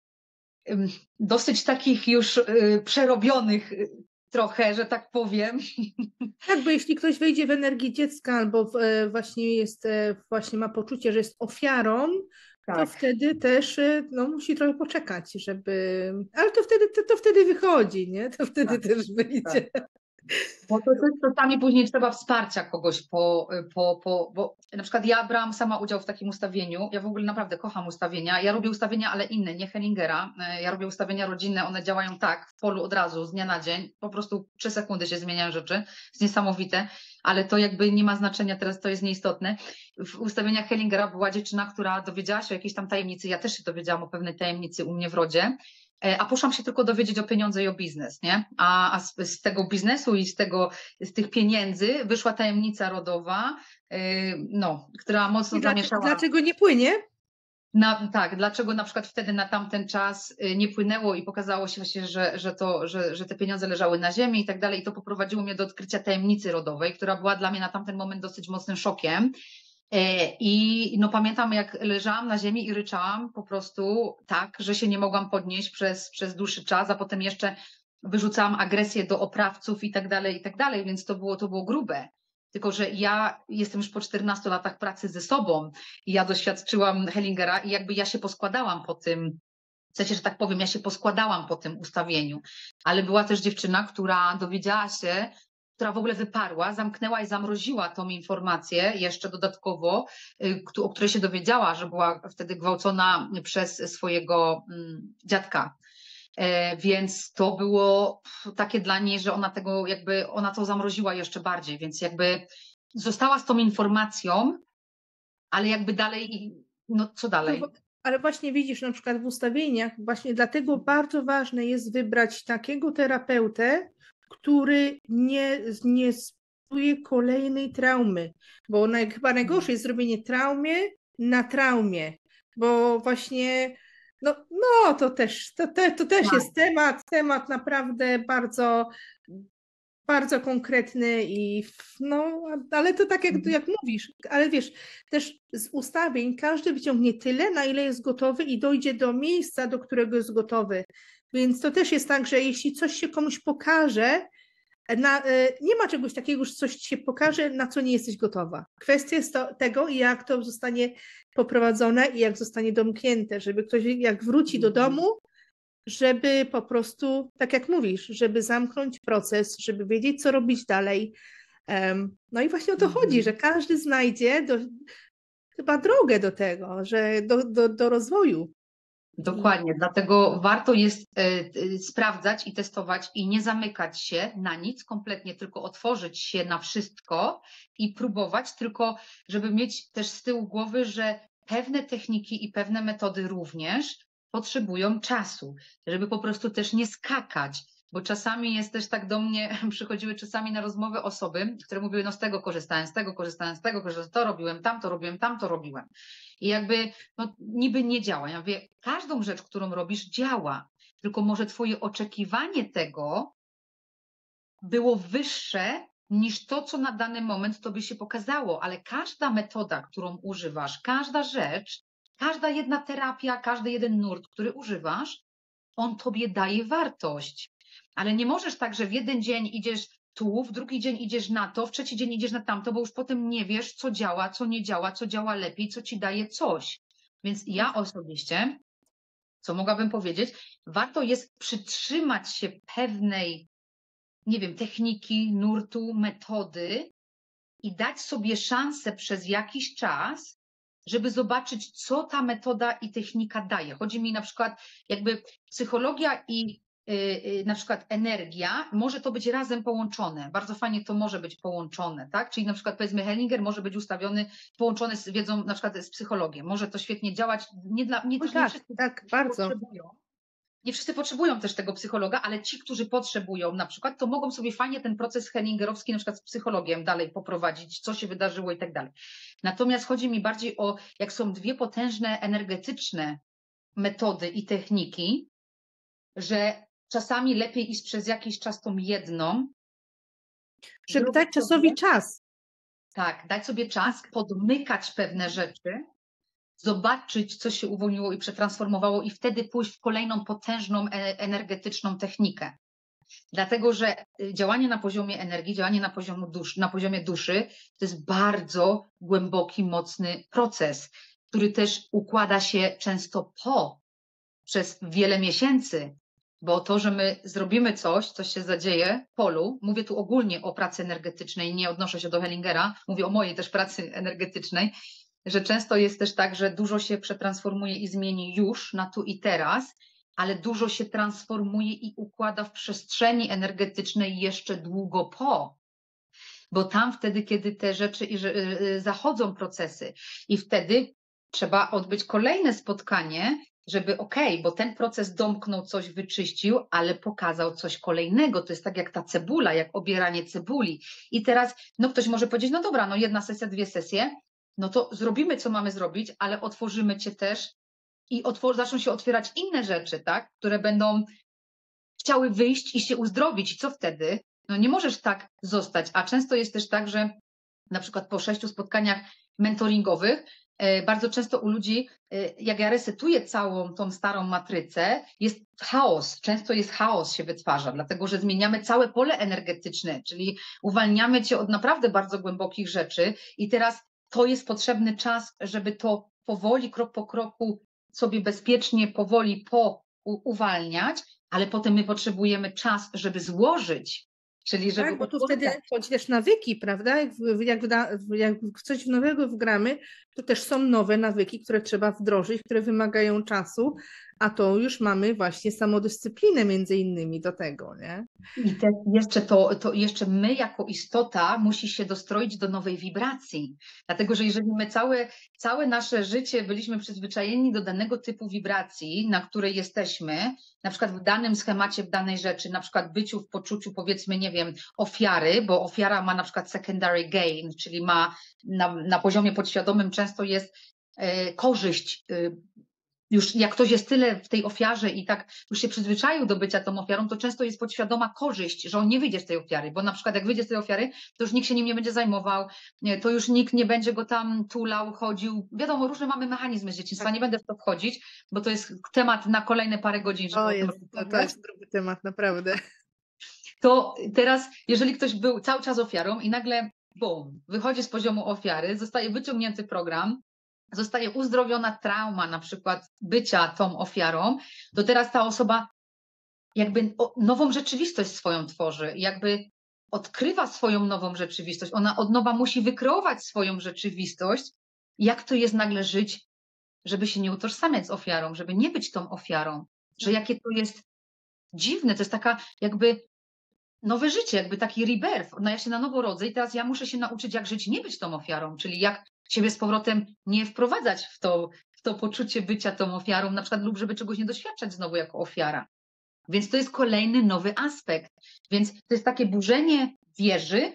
yy, dosyć takich już yy, przerobionych yy, trochę, że tak powiem. Tak, bo jeśli ktoś wejdzie w energię dziecka albo w, właśnie jest, właśnie ma poczucie, że jest ofiarą, Tak. to wtedy też no, musi trochę poczekać, żeby... Ale to wtedy, to, to wtedy wychodzi, nie? To wtedy Tak, też wyjdzie. tak. Bo to też czasami później trzeba wsparcia kogoś, po, po, po, bo na przykład ja brałam sama udział w takim ustawieniu, ja w ogóle naprawdę kocham ustawienia, ja robię ustawienia, ale inne, nie Hellingera, ja robię ustawienia rodzinne, one działają tak, w polu od razu, z dnia na dzień, po prostu trzy sekundy się zmieniają rzeczy, jest niesamowite, ale to jakby nie ma znaczenia, teraz to jest nieistotne. W ustawieniach Hellingera była dziewczyna, która dowiedziała się o jakiejś tam tajemnicy, ja też się dowiedziałam o pewnej tajemnicy u mnie w rodzie, a poszłam się tylko dowiedzieć o pieniądze i o biznes, nie? A, a z, z tego biznesu i z, tego, z tych pieniędzy wyszła tajemnica rodowa, yy, no, która mocno I dlaczego, zamieszała. dlaczego nie płynie? Na, tak, dlaczego na przykład wtedy na tamten czas y, nie płynęło i pokazało się właśnie, że, że, to, że, że te pieniądze leżały na ziemi i tak dalej. I to poprowadziło mnie do odkrycia tajemnicy rodowej, która była dla mnie na tamten moment dosyć mocnym szokiem. E, I no pamiętam, jak leżałam na ziemi i ryczałam po prostu tak, że się nie mogłam podnieść przez, przez dłuższy czas, a potem jeszcze wyrzucałam agresję do oprawców i tak dalej, i tak dalej, więc to było, to było grube. Tylko że ja jestem już po czternastu latach pracy ze sobą i ja doświadczyłam Hellingera i jakby ja się poskładałam po tym, w sensie, że tak powiem, ja się poskładałam po tym ustawieniu, ale była też dziewczyna, która dowiedziała się, która w ogóle wyparła, zamknęła i zamroziła tą informację jeszcze dodatkowo, y, o której się dowiedziała, że była wtedy gwałcona przez swojego mm, dziadka. E, Więc to było takie dla niej, że ona tego jakby, ona to zamroziła jeszcze bardziej, więc jakby została z tą informacją, ale jakby dalej, no co dalej? No, ale właśnie widzisz, na przykład w ustawieniach, właśnie dlatego bardzo ważne jest wybrać takiego terapeutę, który nie, nie spowoduje kolejnej traumy, bo naj, chyba najgorsze jest zrobienie traumy na traumie, bo właśnie no, no to też, to, te, to też Tak. jest temat, temat naprawdę bardzo bardzo konkretny i no, ale to tak jak, jak mówisz, ale wiesz, też z ustawień każdy wyciągnie tyle, na ile jest gotowy i dojdzie do miejsca, do którego jest gotowy. Więc to też jest tak, że jeśli coś się komuś pokaże, na, nie ma czegoś takiego, że coś ci się pokaże, na co nie jesteś gotowa. Kwestia jest to, tego, jak to zostanie poprowadzone i jak zostanie domknięte, żeby ktoś jak wróci do domu, żeby po prostu, tak jak mówisz, żeby zamknąć proces, żeby wiedzieć, co robić dalej. No i właśnie o to Mhm. chodzi, że każdy znajdzie do, chyba drogę do tego, że do, do, do rozwoju. Dokładnie, dlatego warto jest e, e, sprawdzać i testować i nie zamykać się na nic kompletnie, tylko otworzyć się na wszystko i próbować, tylko żeby mieć też z tyłu głowy, że pewne techniki i pewne metody również potrzebują czasu, żeby po prostu też nie skakać, bo czasami jest też tak do mnie, przychodziły czasami na rozmowy osoby, które mówiły, no z tego korzystałem, z tego korzystałem, z tego korzystałem, to robiłem, tamto robiłem, tamto robiłem. I jakby no, niby nie działa. Ja mówię, każdą rzecz, którą robisz, działa, tylko może twoje oczekiwanie tego było wyższe niż to, co na dany moment tobie się pokazało, ale każda metoda, którą używasz, każda rzecz, każda jedna terapia, każdy jeden nurt, który używasz, on tobie daje wartość. Ale nie możesz tak, że w jeden dzień idziesz tu, w drugi dzień idziesz na to, w trzeci dzień idziesz na tamto, bo już potem nie wiesz, co działa, co nie działa, co działa lepiej, co ci daje coś. Więc ja osobiście, co mogłabym powiedzieć, warto jest przytrzymać się pewnej, nie wiem, techniki, nurtu, metody i dać sobie szansę przez jakiś czas, żeby zobaczyć, co ta metoda i technika daje. Chodzi mi na przykład jakby psychologia i y, y, na przykład energia, może to być razem połączone. Bardzo fajnie to może być połączone, tak? Czyli na przykład powiedzmy Hellinger może być ustawiony, połączony z wiedzą na przykład z psychologiem. Może to świetnie działać. Nie dla nie, Oj, nie tak, wszyscy tak, bardzo. potrzebują. Nie wszyscy potrzebują też tego psychologa, ale ci, którzy potrzebują na przykład, to mogą sobie fajnie ten proces hellingerowski na przykład z psychologiem dalej poprowadzić, co się wydarzyło i tak dalej. Natomiast chodzi mi bardziej o, jak są dwie potężne energetyczne metody i techniki, że czasami lepiej iść przez jakiś czas tą jedną. Żeby dać czasowi czas. Tak, dać sobie czas, podmykać pewne rzeczy, zobaczyć, co się uwolniło i przetransformowało i wtedy pójść w kolejną potężną energetyczną technikę. Dlatego, że działanie na poziomie energii, działanie na poziomie duszy, na poziomie duszy to jest bardzo głęboki, mocny proces, który też układa się często po, przez wiele miesięcy, bo to, że my zrobimy coś, coś się zadzieje w polu, mówię tu ogólnie o pracy energetycznej, nie odnoszę się do Hellingera, mówię o mojej też pracy energetycznej, że często jest też tak, że dużo się przetransformuje i zmieni już na tu i teraz, ale dużo się transformuje i układa w przestrzeni energetycznej jeszcze długo po. Bo tam wtedy, kiedy te rzeczy zachodzą procesy i wtedy trzeba odbyć kolejne spotkanie, żeby okej, okay, bo ten proces domknął coś, wyczyścił, ale pokazał coś kolejnego. To jest tak jak ta cebula, jak obieranie cebuli. I teraz no ktoś może powiedzieć, no dobra, no jedna sesja, dwie sesje, no to zrobimy, co mamy zrobić, ale otworzymy cię też i otwor- zaczną się otwierać inne rzeczy, tak, które będą chciały wyjść i się uzdrowić. I co wtedy? No nie możesz tak zostać. A często jest też tak, że na przykład po sześciu spotkaniach mentoringowych, e, bardzo często u ludzi, e, jak ja resetuję całą tą starą matrycę, jest chaos. Często jest chaos się wytwarza, dlatego że zmieniamy całe pole energetyczne, czyli uwalniamy cię od naprawdę bardzo głębokich rzeczy i teraz to jest potrzebny czas, żeby to powoli, krok po kroku sobie bezpiecznie, powoli po u- uwalniać, ale potem my potrzebujemy czas, żeby złożyć, czyli żeby Tak, bo tu utworzyć. wtedy chodzi też nawyki, prawda? Jak, w- jak, wda, jak w coś nowego wgramy, to też są nowe nawyki, które trzeba wdrożyć, które wymagają czasu, a to już mamy właśnie samodyscyplinę między innymi do tego, nie? I te, jeszcze to, to jeszcze my jako istota musi się dostroić do nowej wibracji. Dlatego, że jeżeli my całe, całe nasze życie byliśmy przyzwyczajeni do danego typu wibracji, na której jesteśmy, na przykład w danym schemacie, w danej rzeczy, na przykład byciu w poczuciu, powiedzmy, nie wiem, ofiary, bo ofiara ma na przykład secondary gain, czyli ma na, na poziomie podświadomym często jest e, korzyść, e, już jak ktoś jest tyle w tej ofiarze i tak już się przyzwyczaił do bycia tą ofiarą, to często jest podświadoma korzyść, że on nie wyjdzie z tej ofiary, bo na przykład jak wyjdzie z tej ofiary, to już nikt się nim nie będzie zajmował, nie, to już nikt nie będzie go tam tulał, chodził. Wiadomo, różne mamy mechanizmy z dzieciństwa, nie będę w to wchodzić, bo to jest temat na kolejne parę godzin, żeby O o tym jest, to, to rozmawiać. jest drugi temat, naprawdę. To teraz, jeżeli ktoś był cały czas ofiarą i nagle, bum, wychodzi z poziomu ofiary, zostaje wyciągnięty program, zostaje uzdrowiona trauma na przykład bycia tą ofiarą, to teraz ta osoba jakby nową rzeczywistość swoją tworzy, jakby odkrywa swoją nową rzeczywistość. Ona od nowa musi wykreować swoją rzeczywistość. Jak to jest nagle żyć, żeby się nie utożsamiać z ofiarą, żeby nie być tą ofiarą, że jakie to jest dziwne, to jest taka jakby nowe życie, jakby taki rebirth. No ja się na nowo rodzę i teraz ja muszę się nauczyć, jak żyć, nie być tą ofiarą, czyli jak siebie z powrotem nie wprowadzać w to, w to poczucie bycia tą ofiarą, na przykład lub żeby czegoś nie doświadczać znowu jako ofiara. Więc to jest kolejny nowy aspekt. Więc to jest takie burzenie wieży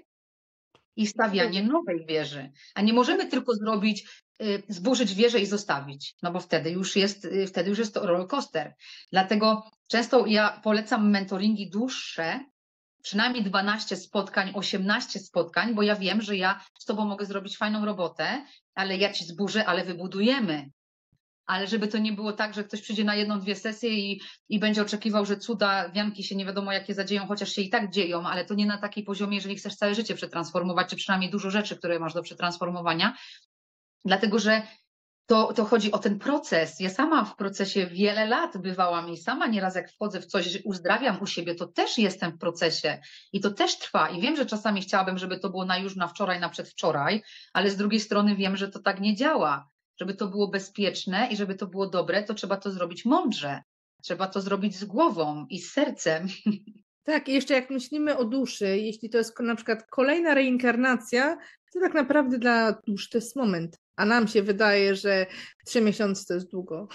i stawianie nowej wieży. A nie możemy tylko zrobić, y, zburzyć wieżę i zostawić, no bo wtedy już jest, y, wtedy już jest to roller coaster. Dlatego często ja polecam mentoringi dłuższe, przynajmniej dwanaście spotkań, osiemnaście spotkań, bo ja wiem, że ja z tobą mogę zrobić fajną robotę, ale ja ci zburzę, ale wybudujemy. Ale żeby to nie było tak, że ktoś przyjdzie na jedną, dwie sesje i, i będzie oczekiwał, że cuda, wianki się nie wiadomo jakie zadzieją, chociaż się i tak dzieją, ale to nie na takiej poziomie, jeżeli chcesz całe życie przetransformować, czy przynajmniej dużo rzeczy, które masz do przetransformowania. Dlatego, że to, to chodzi o ten proces. Ja sama w procesie wiele lat bywałam i sama nieraz jak wchodzę w coś, że uzdrawiam u siebie, to też jestem w procesie i to też trwa. I wiem, że czasami chciałabym, żeby to było na już, na wczoraj, na przedwczoraj, ale z drugiej strony wiem, że to tak nie działa. Żeby to było bezpieczne i żeby to było dobre, to trzeba to zrobić mądrze. Trzeba to zrobić z głową i z sercem. Tak, i jeszcze jak myślimy o duszy, jeśli to jest na przykład kolejna reinkarnacja, to tak naprawdę dla dusz to jest moment, a nam się wydaje, że trzy miesiące to jest długo.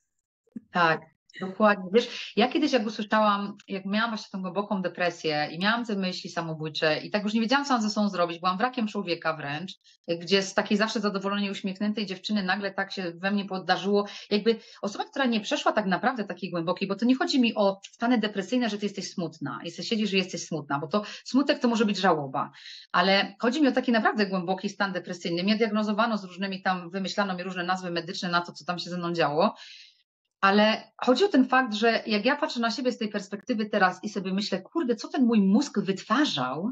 Tak, dokładnie. Wiesz, ja kiedyś jak usłyszałam, jak miałam właśnie tą głęboką depresję i miałam te myśli samobójcze i tak już nie wiedziałam, co mam ze sobą zrobić, byłam wrakiem człowieka wręcz, gdzie z takiej zawsze zadowolonej, uśmiechniętej dziewczyny nagle tak się we mnie podarzyło, jakby osoba, która nie przeszła tak naprawdę takiej głębokiej, bo to nie chodzi mi o stany depresyjne, że ty jesteś smutna, jesteś, siedzisz, że jesteś smutna, bo to smutek to może być żałoba, ale chodzi mi o taki naprawdę głęboki stan depresyjny. Mnie diagnozowano z różnymi tam, wymyślano mi różne nazwy medyczne na to, co tam się ze mną działo. Ale chodzi o ten fakt, że jak ja patrzę na siebie z tej perspektywy teraz i sobie myślę, kurde, co ten mój mózg wytwarzał,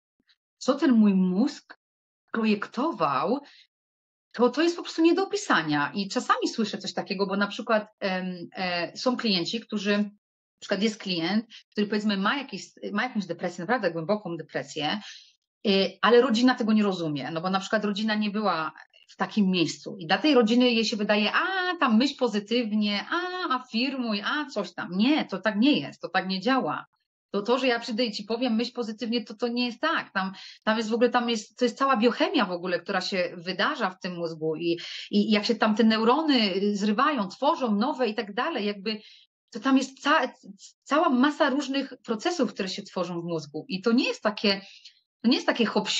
co ten mój mózg projektował, to to jest po prostu nie do opisania. I czasami słyszę coś takiego, bo na przykład em, e, są klienci, którzy, na przykład jest klient, który powiedzmy ma, jakieś, ma jakąś depresję, naprawdę głęboką depresję, y, ale rodzina tego nie rozumie, no bo na przykład rodzina nie była w takim miejscu i dla tej rodziny jej się wydaje, a tam myśl pozytywnie, a afirmuj, a coś tam. Nie, to tak nie jest, to tak nie działa. To to, że ja przyjdę i ci powiem myśl pozytywnie, to to nie jest tak. Tam, tam jest w ogóle, tam jest, to jest cała biochemia w ogóle, która się wydarza w tym mózgu i, i jak się tam te neurony zrywają, tworzą nowe i tak dalej, jakby to tam jest ca, cała masa różnych procesów, które się tworzą w mózgu i to nie jest takie, to nie jest takie hop siup,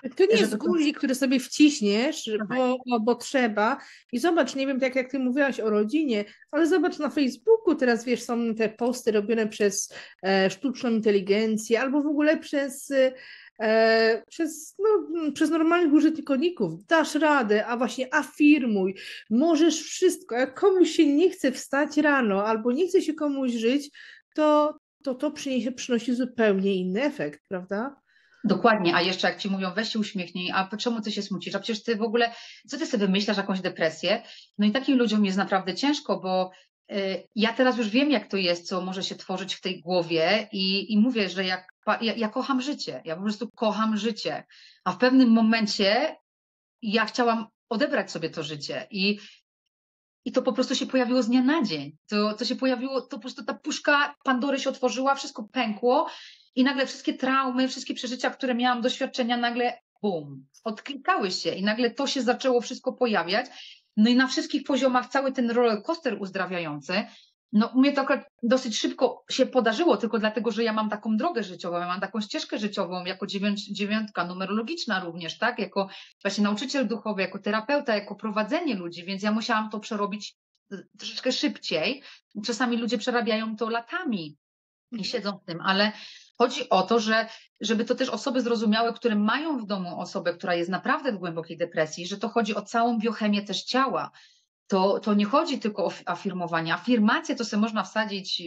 To nie jest żeby to... guzik, który sobie wciśniesz, Tak. bo, bo, bo trzeba. I zobacz, nie wiem, tak jak ty mówiłaś o rodzinie, ale zobacz na Facebooku, teraz wiesz, są te posty robione przez e, sztuczną inteligencję albo w ogóle przez, e, przez, no, przez normalnych użytkowników. Dasz radę, a właśnie afirmuj, możesz wszystko. Jak komuś się nie chce wstać rano albo nie chce się komuś żyć, to to, to przyniesie, przynosi zupełnie inny efekt, prawda? Dokładnie, a jeszcze jak ci mówią, weź się uśmiechnij, a czemu ty się smucisz, a przecież ty w ogóle, co ty sobie wymyślasz, jakąś depresję? No i takim ludziom jest naprawdę ciężko, bo y, ja teraz już wiem, jak to jest, co może się tworzyć w tej głowie i, i mówię, że jak, ja, ja kocham życie, ja po prostu kocham życie, a w pewnym momencie ja chciałam odebrać sobie to życie i I to po prostu się pojawiło z dnia na dzień. To, to się pojawiło, to po prostu ta puszka Pandory się otworzyła, wszystko pękło i nagle wszystkie traumy, wszystkie przeżycia, które miałam, doświadczenia, nagle bum, odklikały się i nagle to się zaczęło wszystko pojawiać. No i na wszystkich poziomach cały ten roller coaster uzdrawiający, no mnie to akurat dosyć szybko się podarzyło, tylko dlatego, że ja mam taką drogę życiową, ja mam taką ścieżkę życiową, jako dziewięć, dziewiątka numerologiczna również, tak, jako właśnie nauczyciel duchowy, jako terapeuta, jako prowadzenie ludzi, więc ja musiałam to przerobić troszeczkę szybciej. Czasami ludzie przerabiają to latami i siedzą w tym, ale chodzi o to, że żeby to też osoby zrozumiały, które mają w domu osobę, która jest naprawdę w głębokiej depresji, że to chodzi o całą biochemię też ciała. To, to nie chodzi tylko o afirmowanie. Afirmacje to sobie można wsadzić,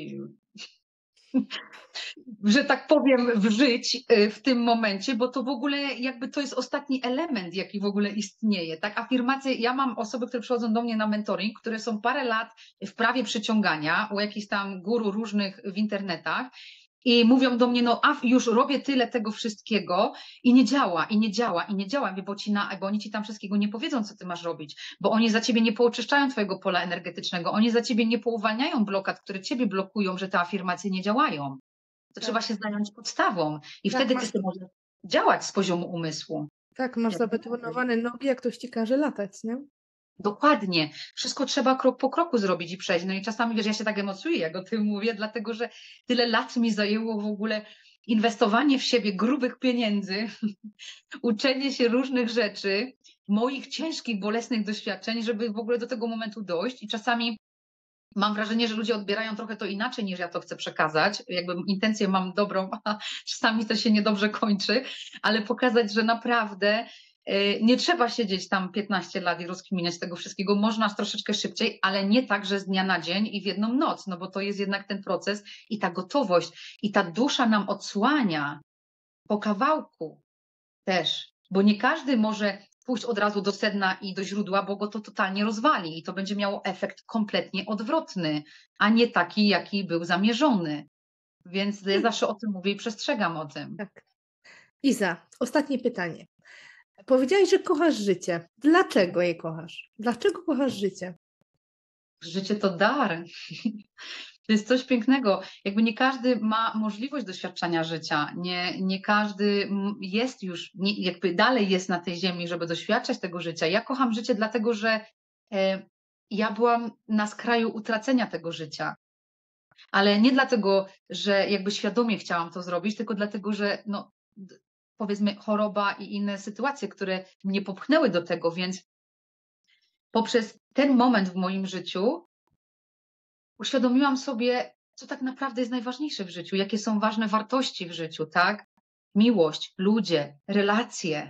że tak powiem, wżyć w tym momencie, bo to w ogóle jakby to jest ostatni element, jaki w ogóle istnieje. Tak, afirmacje, ja mam osoby, które przychodzą do mnie na mentoring, które są parę lat w prawie przyciągania u jakichś tam guru różnych w internetach i mówią do mnie, no a już robię tyle tego wszystkiego i nie działa, i nie działa, i nie działa, bo, ci na, bo oni ci tam wszystkiego nie powiedzą, co ty masz robić, bo oni za ciebie nie pooczyszczają twojego pola energetycznego, oni za ciebie nie pouwalniają blokad, które ciebie blokują, że te afirmacje nie działają. To Tak. trzeba się zająć podstawą i Tak, wtedy masz, ty sobie możesz działać z poziomu umysłu. tak, masz zabetonowane nogi, jak ktoś ci każe latać, nie? Dokładnie. Wszystko trzeba krok po kroku zrobić i przejść. No i czasami, wiesz, ja się tak emocjuję, jak o tym mówię, dlatego że tyle lat mi zajęło w ogóle inwestowanie w siebie grubych pieniędzy, uczenie się różnych rzeczy, moich ciężkich, bolesnych doświadczeń, żeby w ogóle do tego momentu dojść. I czasami mam wrażenie, że ludzie odbierają trochę to inaczej, niż ja to chcę przekazać. Jakby intencję mam dobrą, a czasami to się niedobrze kończy, ale pokazać, że naprawdę nie trzeba siedzieć tam piętnaście lat i rozkminiać tego wszystkiego. Można troszeczkę szybciej, ale nie tak, że z dnia na dzień i w jedną noc, no bo to jest jednak ten proces i ta gotowość i ta dusza nam odsłania po kawałku też, bo nie każdy może pójść od razu do sedna i do źródła, bo go to totalnie rozwali i to będzie miało efekt kompletnie odwrotny, a nie taki, jaki był zamierzony. Więc ja zawsze o tym mówię i przestrzegam o tym. Tak. Iza, ostatnie pytanie. Powiedziałaś, że kochasz życie. Dlaczego je kochasz? Dlaczego kochasz życie? Życie to dar. To jest coś pięknego. Jakby nie każdy ma możliwość doświadczania życia. Nie, nie każdy jest już, nie, jakby dalej jest na tej ziemi, żeby doświadczać tego życia. Ja kocham życie dlatego, że e, ja byłam na skraju utracenia tego życia. Ale nie dlatego, że jakby świadomie chciałam to zrobić, tylko dlatego, że no, powiedzmy choroba i inne sytuacje, które mnie popchnęły do tego, więc poprzez ten moment w moim życiu uświadomiłam sobie, co tak naprawdę jest najważniejsze w życiu, jakie są ważne wartości w życiu, tak? Miłość, ludzie, relacje,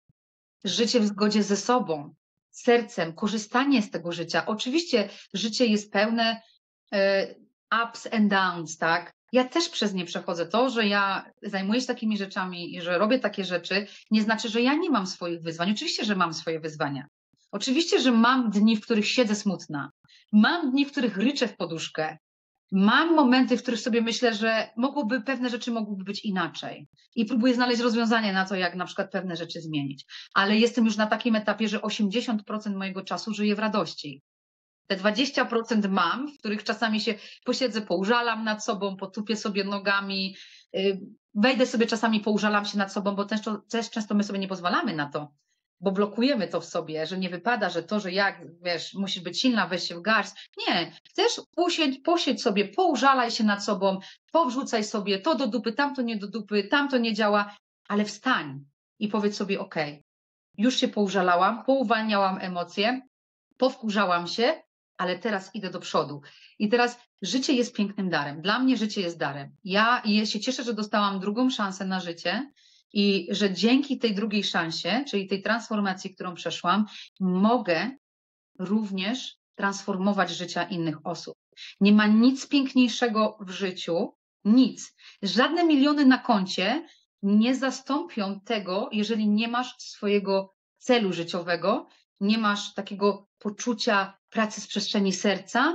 życie w zgodzie ze sobą, sercem, korzystanie z tego życia. Oczywiście życie jest pełne e, ups and downs, tak? Ja też przez nie przechodzę. To, że ja zajmuję się takimi rzeczami i że robię takie rzeczy, nie znaczy, że ja nie mam swoich wyzwań. Oczywiście, że mam swoje wyzwania. Oczywiście, że mam dni, w których siedzę smutna. Mam dni, w których ryczę w poduszkę. Mam momenty, w których sobie myślę, że mogłoby, pewne rzeczy mogłyby być inaczej. I próbuję znaleźć rozwiązanie na to, jak na przykład pewne rzeczy zmienić. Ale jestem już na takim etapie, że osiemdziesiąt procent mojego czasu żyję w radości. Te dwadzieścia procent mam, w których czasami się posiedzę, poużalam nad sobą, potupię sobie nogami, wejdę sobie czasami, poużalam się nad sobą, bo też, też często my sobie nie pozwalamy na to, bo blokujemy to w sobie, że nie wypada, że to, że jak, wiesz, musisz być silna, weź się w garść. Nie, chcesz usiąść, posiedź sobie, poużalaj się nad sobą, powrzucaj sobie to do dupy, tamto nie do dupy, tamto nie działa, ale wstań i powiedz sobie, ok, już się poużalałam, pouwalniałam emocje, powkurzałam się, ale teraz idę do przodu. I teraz życie jest pięknym darem. Dla mnie życie jest darem. Ja, ja się cieszę, że dostałam drugą szansę na życie i że dzięki tej drugiej szansie, czyli tej transformacji, którą przeszłam, mogę również transformować życia innych osób. Nie ma nic piękniejszego w życiu, nic. Żadne miliony na koncie nie zastąpią tego, jeżeli nie masz swojego celu życiowego, nie masz takiego poczucia pracy z przestrzeni serca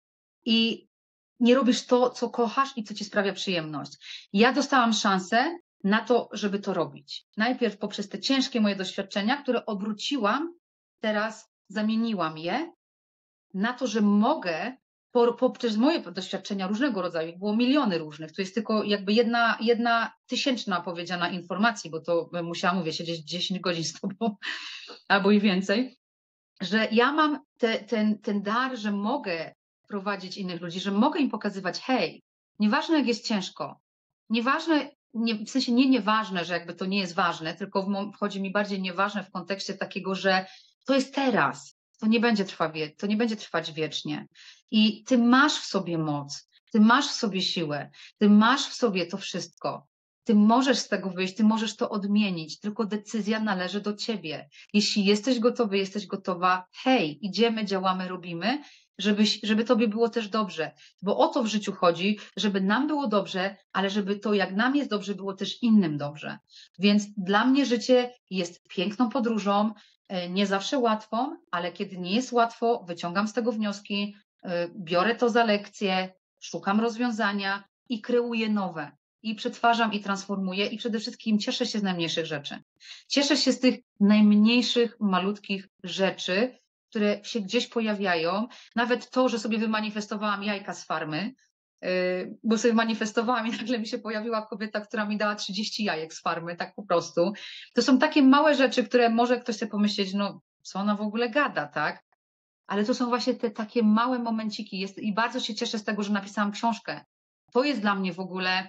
i nie robisz to, co kochasz i co ci sprawia przyjemność. Ja dostałam szansę na to, żeby to robić. Najpierw poprzez te ciężkie moje doświadczenia, które obróciłam, teraz zamieniłam je na to, że mogę po, poprzez moje doświadczenia różnego rodzaju, było miliony różnych, to jest tylko jakby jedna, jedna tysięczna powiedziana informacji, bo to musiałam, mówię, siedzieć dziesięć godzin z tobą albo i więcej, że ja mam te, ten, ten dar, że mogę prowadzić innych ludzi, że mogę im pokazywać, hej, nieważne jak jest ciężko, nieważne, nie, w sensie nie nieważne, że jakby to nie jest ważne, tylko w, wchodzi mi bardziej nieważne w kontekście takiego, że to jest teraz, to nie będzie trwać, to nie będzie trwać wiecznie. I ty masz w sobie moc, ty masz w sobie siłę, ty masz w sobie to wszystko. Ty możesz z tego wyjść, ty możesz to odmienić, tylko decyzja należy do ciebie. Jeśli jesteś gotowy, jesteś gotowa, hej, idziemy, działamy, robimy, żeby, żeby tobie było też dobrze. Bo o to w życiu chodzi, żeby nam było dobrze, ale żeby to, jak nam jest dobrze, było też innym dobrze. Więc dla mnie życie jest piękną podróżą, nie zawsze łatwą, ale kiedy nie jest łatwo, wyciągam z tego wnioski, biorę to za lekcję, szukam rozwiązania i kreuję nowe. I przetwarzam i transformuję i przede wszystkim cieszę się z najmniejszych rzeczy. Cieszę się z tych najmniejszych, malutkich rzeczy, które się gdzieś pojawiają. Nawet to, że sobie wymanifestowałam jajka z farmy, yy, bo sobie manifestowałam i nagle mi się pojawiła kobieta, która mi dała trzydzieści jajek z farmy, tak po prostu. To są takie małe rzeczy, które może ktoś sobie pomyśleć, no co ona w ogóle gada, tak? Ale to są właśnie te takie małe momenciki. Jest, i bardzo się cieszę z tego, że napisałam książkę. To jest dla mnie w ogóle,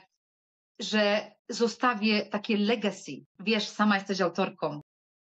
że zostawię takie legacy. Wiesz, sama jesteś autorką.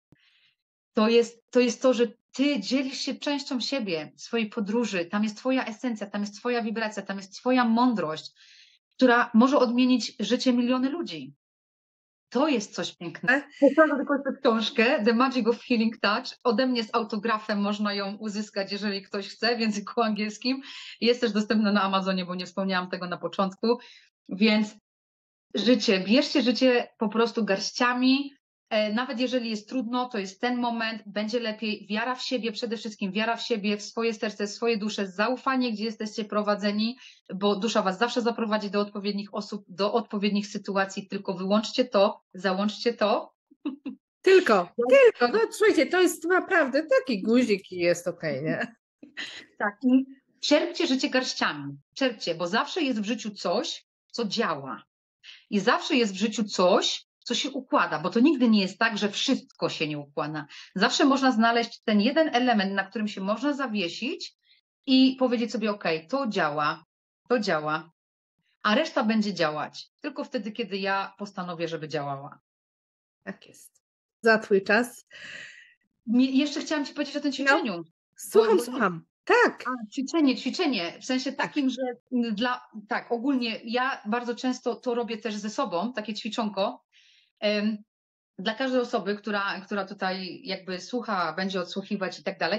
To jest, to jest to, że ty dzielisz się częścią siebie, swojej podróży. Tam jest twoja esencja, tam jest twoja wibracja, tam jest twoja mądrość, która może odmienić życie miliony ludzi. To jest coś pięknego. Pokażę tylko tę książkę, The Magic of Healing Touch. Ode mnie z autografem można ją uzyskać, jeżeli ktoś chce, w języku angielskim. Jest też dostępna na Amazonie, bo nie wspomniałam tego na początku. Więc życie, bierzcie życie po prostu garściami, nawet jeżeli jest trudno, to jest ten moment, będzie lepiej, wiara w siebie, przede wszystkim wiara w siebie, w swoje serce, w swoje dusze, zaufanie, gdzie jesteście prowadzeni, bo dusza was zawsze zaprowadzi do odpowiednich osób, do odpowiednich sytuacji, tylko wyłączcie to, załączcie to. Tylko, tylko, no słuchajcie, to jest naprawdę taki guzik i jest okej, okay, nie? Tak, i czerpcie życie garściami, czerpcie, bo zawsze jest w życiu coś, co działa. I zawsze jest w życiu coś, co się układa, bo to nigdy nie jest tak, że wszystko się nie układa. Zawsze można znaleźć ten jeden element, na którym się można zawiesić i powiedzieć sobie, ok, to działa, to działa, a reszta będzie działać tylko wtedy, kiedy ja postanowię, żeby działała. Tak jest. Za twój czas. Jeszcze chciałam ci powiedzieć o tym ćwiczeniu. No, słucham, bo, słucham. Tak. A, ćwiczenie, ćwiczenie, w sensie takim, że dla, tak, ogólnie ja bardzo często to robię też ze sobą, takie ćwiczonko. Um, dla każdej osoby, która, która tutaj jakby słucha, będzie odsłuchiwać i tak dalej,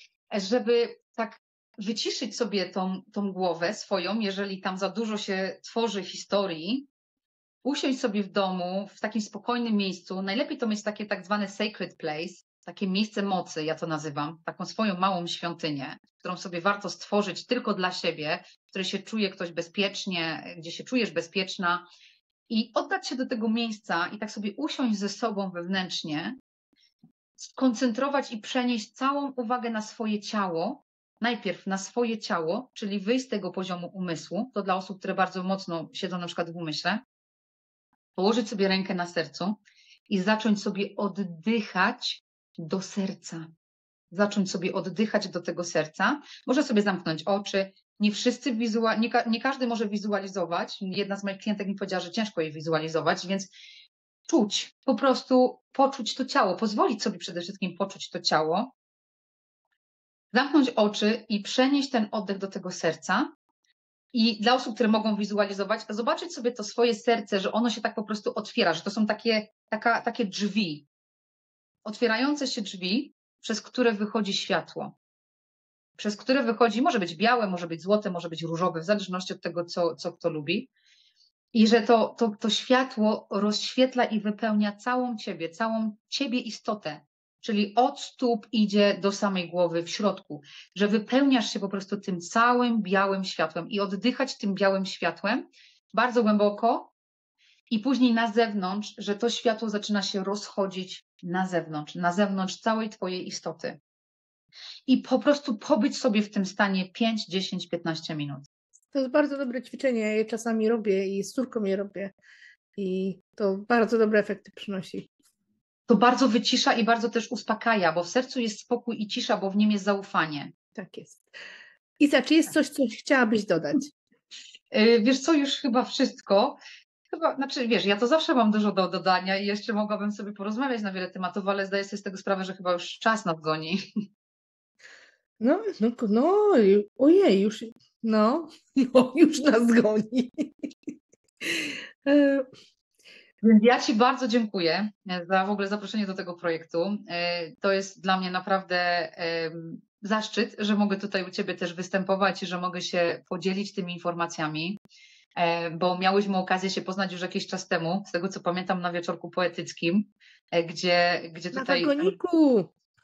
żeby tak wyciszyć sobie tą, tą głowę swoją, jeżeli tam za dużo się tworzy historii, usiąść sobie w domu, w takim spokojnym miejscu, najlepiej to mieć takie tak zwane sacred place, takie miejsce mocy, ja to nazywam, taką swoją małą świątynię, którą sobie warto stworzyć tylko dla siebie, w której się czuje ktoś bezpiecznie, gdzie się czujesz bezpieczna i oddać się do tego miejsca i tak sobie usiąść ze sobą wewnętrznie, skoncentrować i przenieść całą uwagę na swoje ciało, najpierw na swoje ciało, czyli wyjść z tego poziomu umysłu, to dla osób, które bardzo mocno siedzą na przykład w umyśle, położyć sobie rękę na sercu i zacząć sobie oddychać do serca. Zacząć sobie oddychać do tego serca. Może sobie zamknąć oczy. Nie wszyscy wizual, nie, nie każdy może wizualizować. Jedna z moich klientek mi powiedziała, że ciężko jej wizualizować, więc czuć po prostu poczuć to ciało, pozwolić sobie przede wszystkim poczuć to ciało, zamknąć oczy i przenieść ten oddech do tego serca. I dla osób, które mogą wizualizować, zobaczyć sobie to swoje serce, że ono się tak po prostu otwiera, że to są takie, taka, takie drzwi, otwierające się drzwi, przez które wychodzi światło. Przez które wychodzi, może być białe, może być złote, może być różowe, w zależności od tego, co, co kto lubi. I że to, to, to światło rozświetla i wypełnia całą ciebie, całą ciebie istotę. Czyli od stóp idzie do samej głowy w środku, że wypełniasz się po prostu tym całym białym światłem i oddychać tym białym światłem bardzo głęboko i później na zewnątrz, że to światło zaczyna się rozchodzić na zewnątrz, na zewnątrz całej twojej istoty. I po prostu pobyć sobie w tym stanie pięć, dziesięć, piętnaście minut. To jest bardzo dobre ćwiczenie, ja je czasami robię i z córką je robię i to bardzo dobre efekty przynosi. To bardzo wycisza i bardzo też uspokaja, bo w sercu jest spokój i cisza, bo w nim jest zaufanie. Tak jest. Iza, czy jest coś, co chciałabyś dodać? Yy, wiesz co, już chyba wszystko. Chyba, znaczy wiesz, ja to zawsze mam dużo do dodania i jeszcze mogłabym sobie porozmawiać na wiele tematów, ale zdaję sobie z tego sprawę, że chyba już czas nas goni. No, no, no, ojej, już, no, no już nas goni. E, Więc ja Ci bardzo dziękuję za w ogóle zaproszenie do tego projektu. E, To jest dla mnie naprawdę em, zaszczyt, że mogę tutaj u Ciebie też występować i że mogę się podzielić tymi informacjami, e, bo miałyśmy okazję się poznać już jakiś czas temu, z tego co pamiętam na wieczorku poetyckim, e, gdzie, gdzie Na tutaj... wagoniku.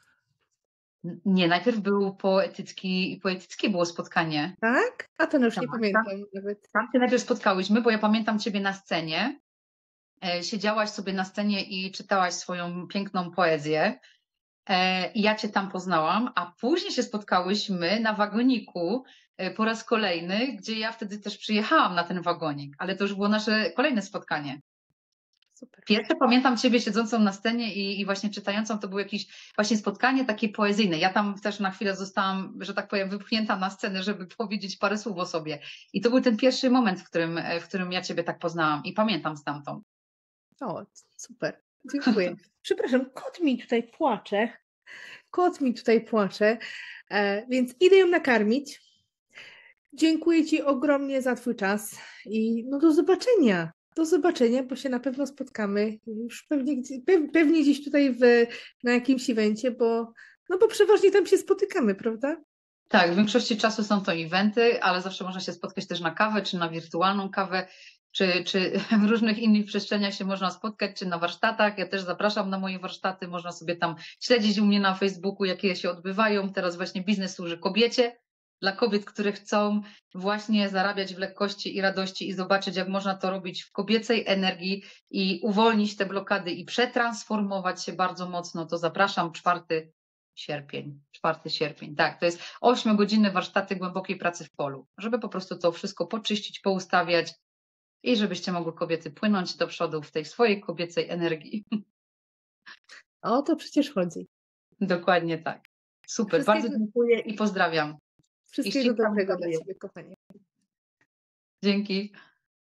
Nie, najpierw był poetycki, poetyckie było spotkanie. Tak? A to no już nie Tak, pamiętam nawet. Tam się najpierw spotkałyśmy, bo ja pamiętam Ciebie na scenie. E, Siedziałaś sobie na scenie i czytałaś swoją piękną poezję. E, I ja Cię tam poznałam, a później się spotkałyśmy na wagoniku e, po raz kolejny, gdzie ja wtedy też przyjechałam na ten wagonik, ale to już było nasze kolejne spotkanie. Super. Pierwsze pamiętam Ciebie siedzącą na scenie i, i właśnie czytającą, to było jakieś właśnie spotkanie takie poezyjne. Ja tam też na chwilę zostałam, że tak powiem, wypchnięta na scenę, żeby powiedzieć parę słów o sobie. I to był ten pierwszy moment, w którym, w którym ja Ciebie tak poznałam i pamiętam stamtąd. O, super. Dziękuję. Przepraszam, kot mi tutaj płacze. Kot mi tutaj płacze, e, więc idę ją nakarmić. Dziękuję Ci ogromnie za Twój czas i no do zobaczenia. Do zobaczenia, bo się na pewno spotkamy już pewnie, gdzie- pew- pewnie gdzieś tutaj w, na jakimś evencie, bo, no bo przeważnie tam się spotykamy, prawda? Tak, w większości czasu są to eventy, ale zawsze można się spotkać też na kawę, czy na wirtualną kawę, czy, czy w różnych innych przestrzeniach się można spotkać, czy na warsztatach. Ja też zapraszam na moje warsztaty, można sobie tam śledzić u mnie na Facebooku, jakie się odbywają. Teraz właśnie biznes służy kobiecie, dla kobiet, które chcą właśnie zarabiać w lekkości i radości i zobaczyć, jak można to robić w kobiecej energii i uwolnić te blokady i przetransformować się bardzo mocno. To zapraszam, czwarty sierpień, czwarty sierpień, tak, to jest ośmiogodzinne warsztaty głębokiej pracy w polu, żeby po prostu to wszystko poczyścić, poustawiać i żebyście mogły kobiety płynąć do przodu w tej swojej kobiecej energii. O to przecież chodzi. Dokładnie tak. Super, Wszystkiego- bardzo dziękuję i pozdrawiam. Wszystkiego ściskam dobrego dla całuję. Ciebie, kochanie. Dzięki.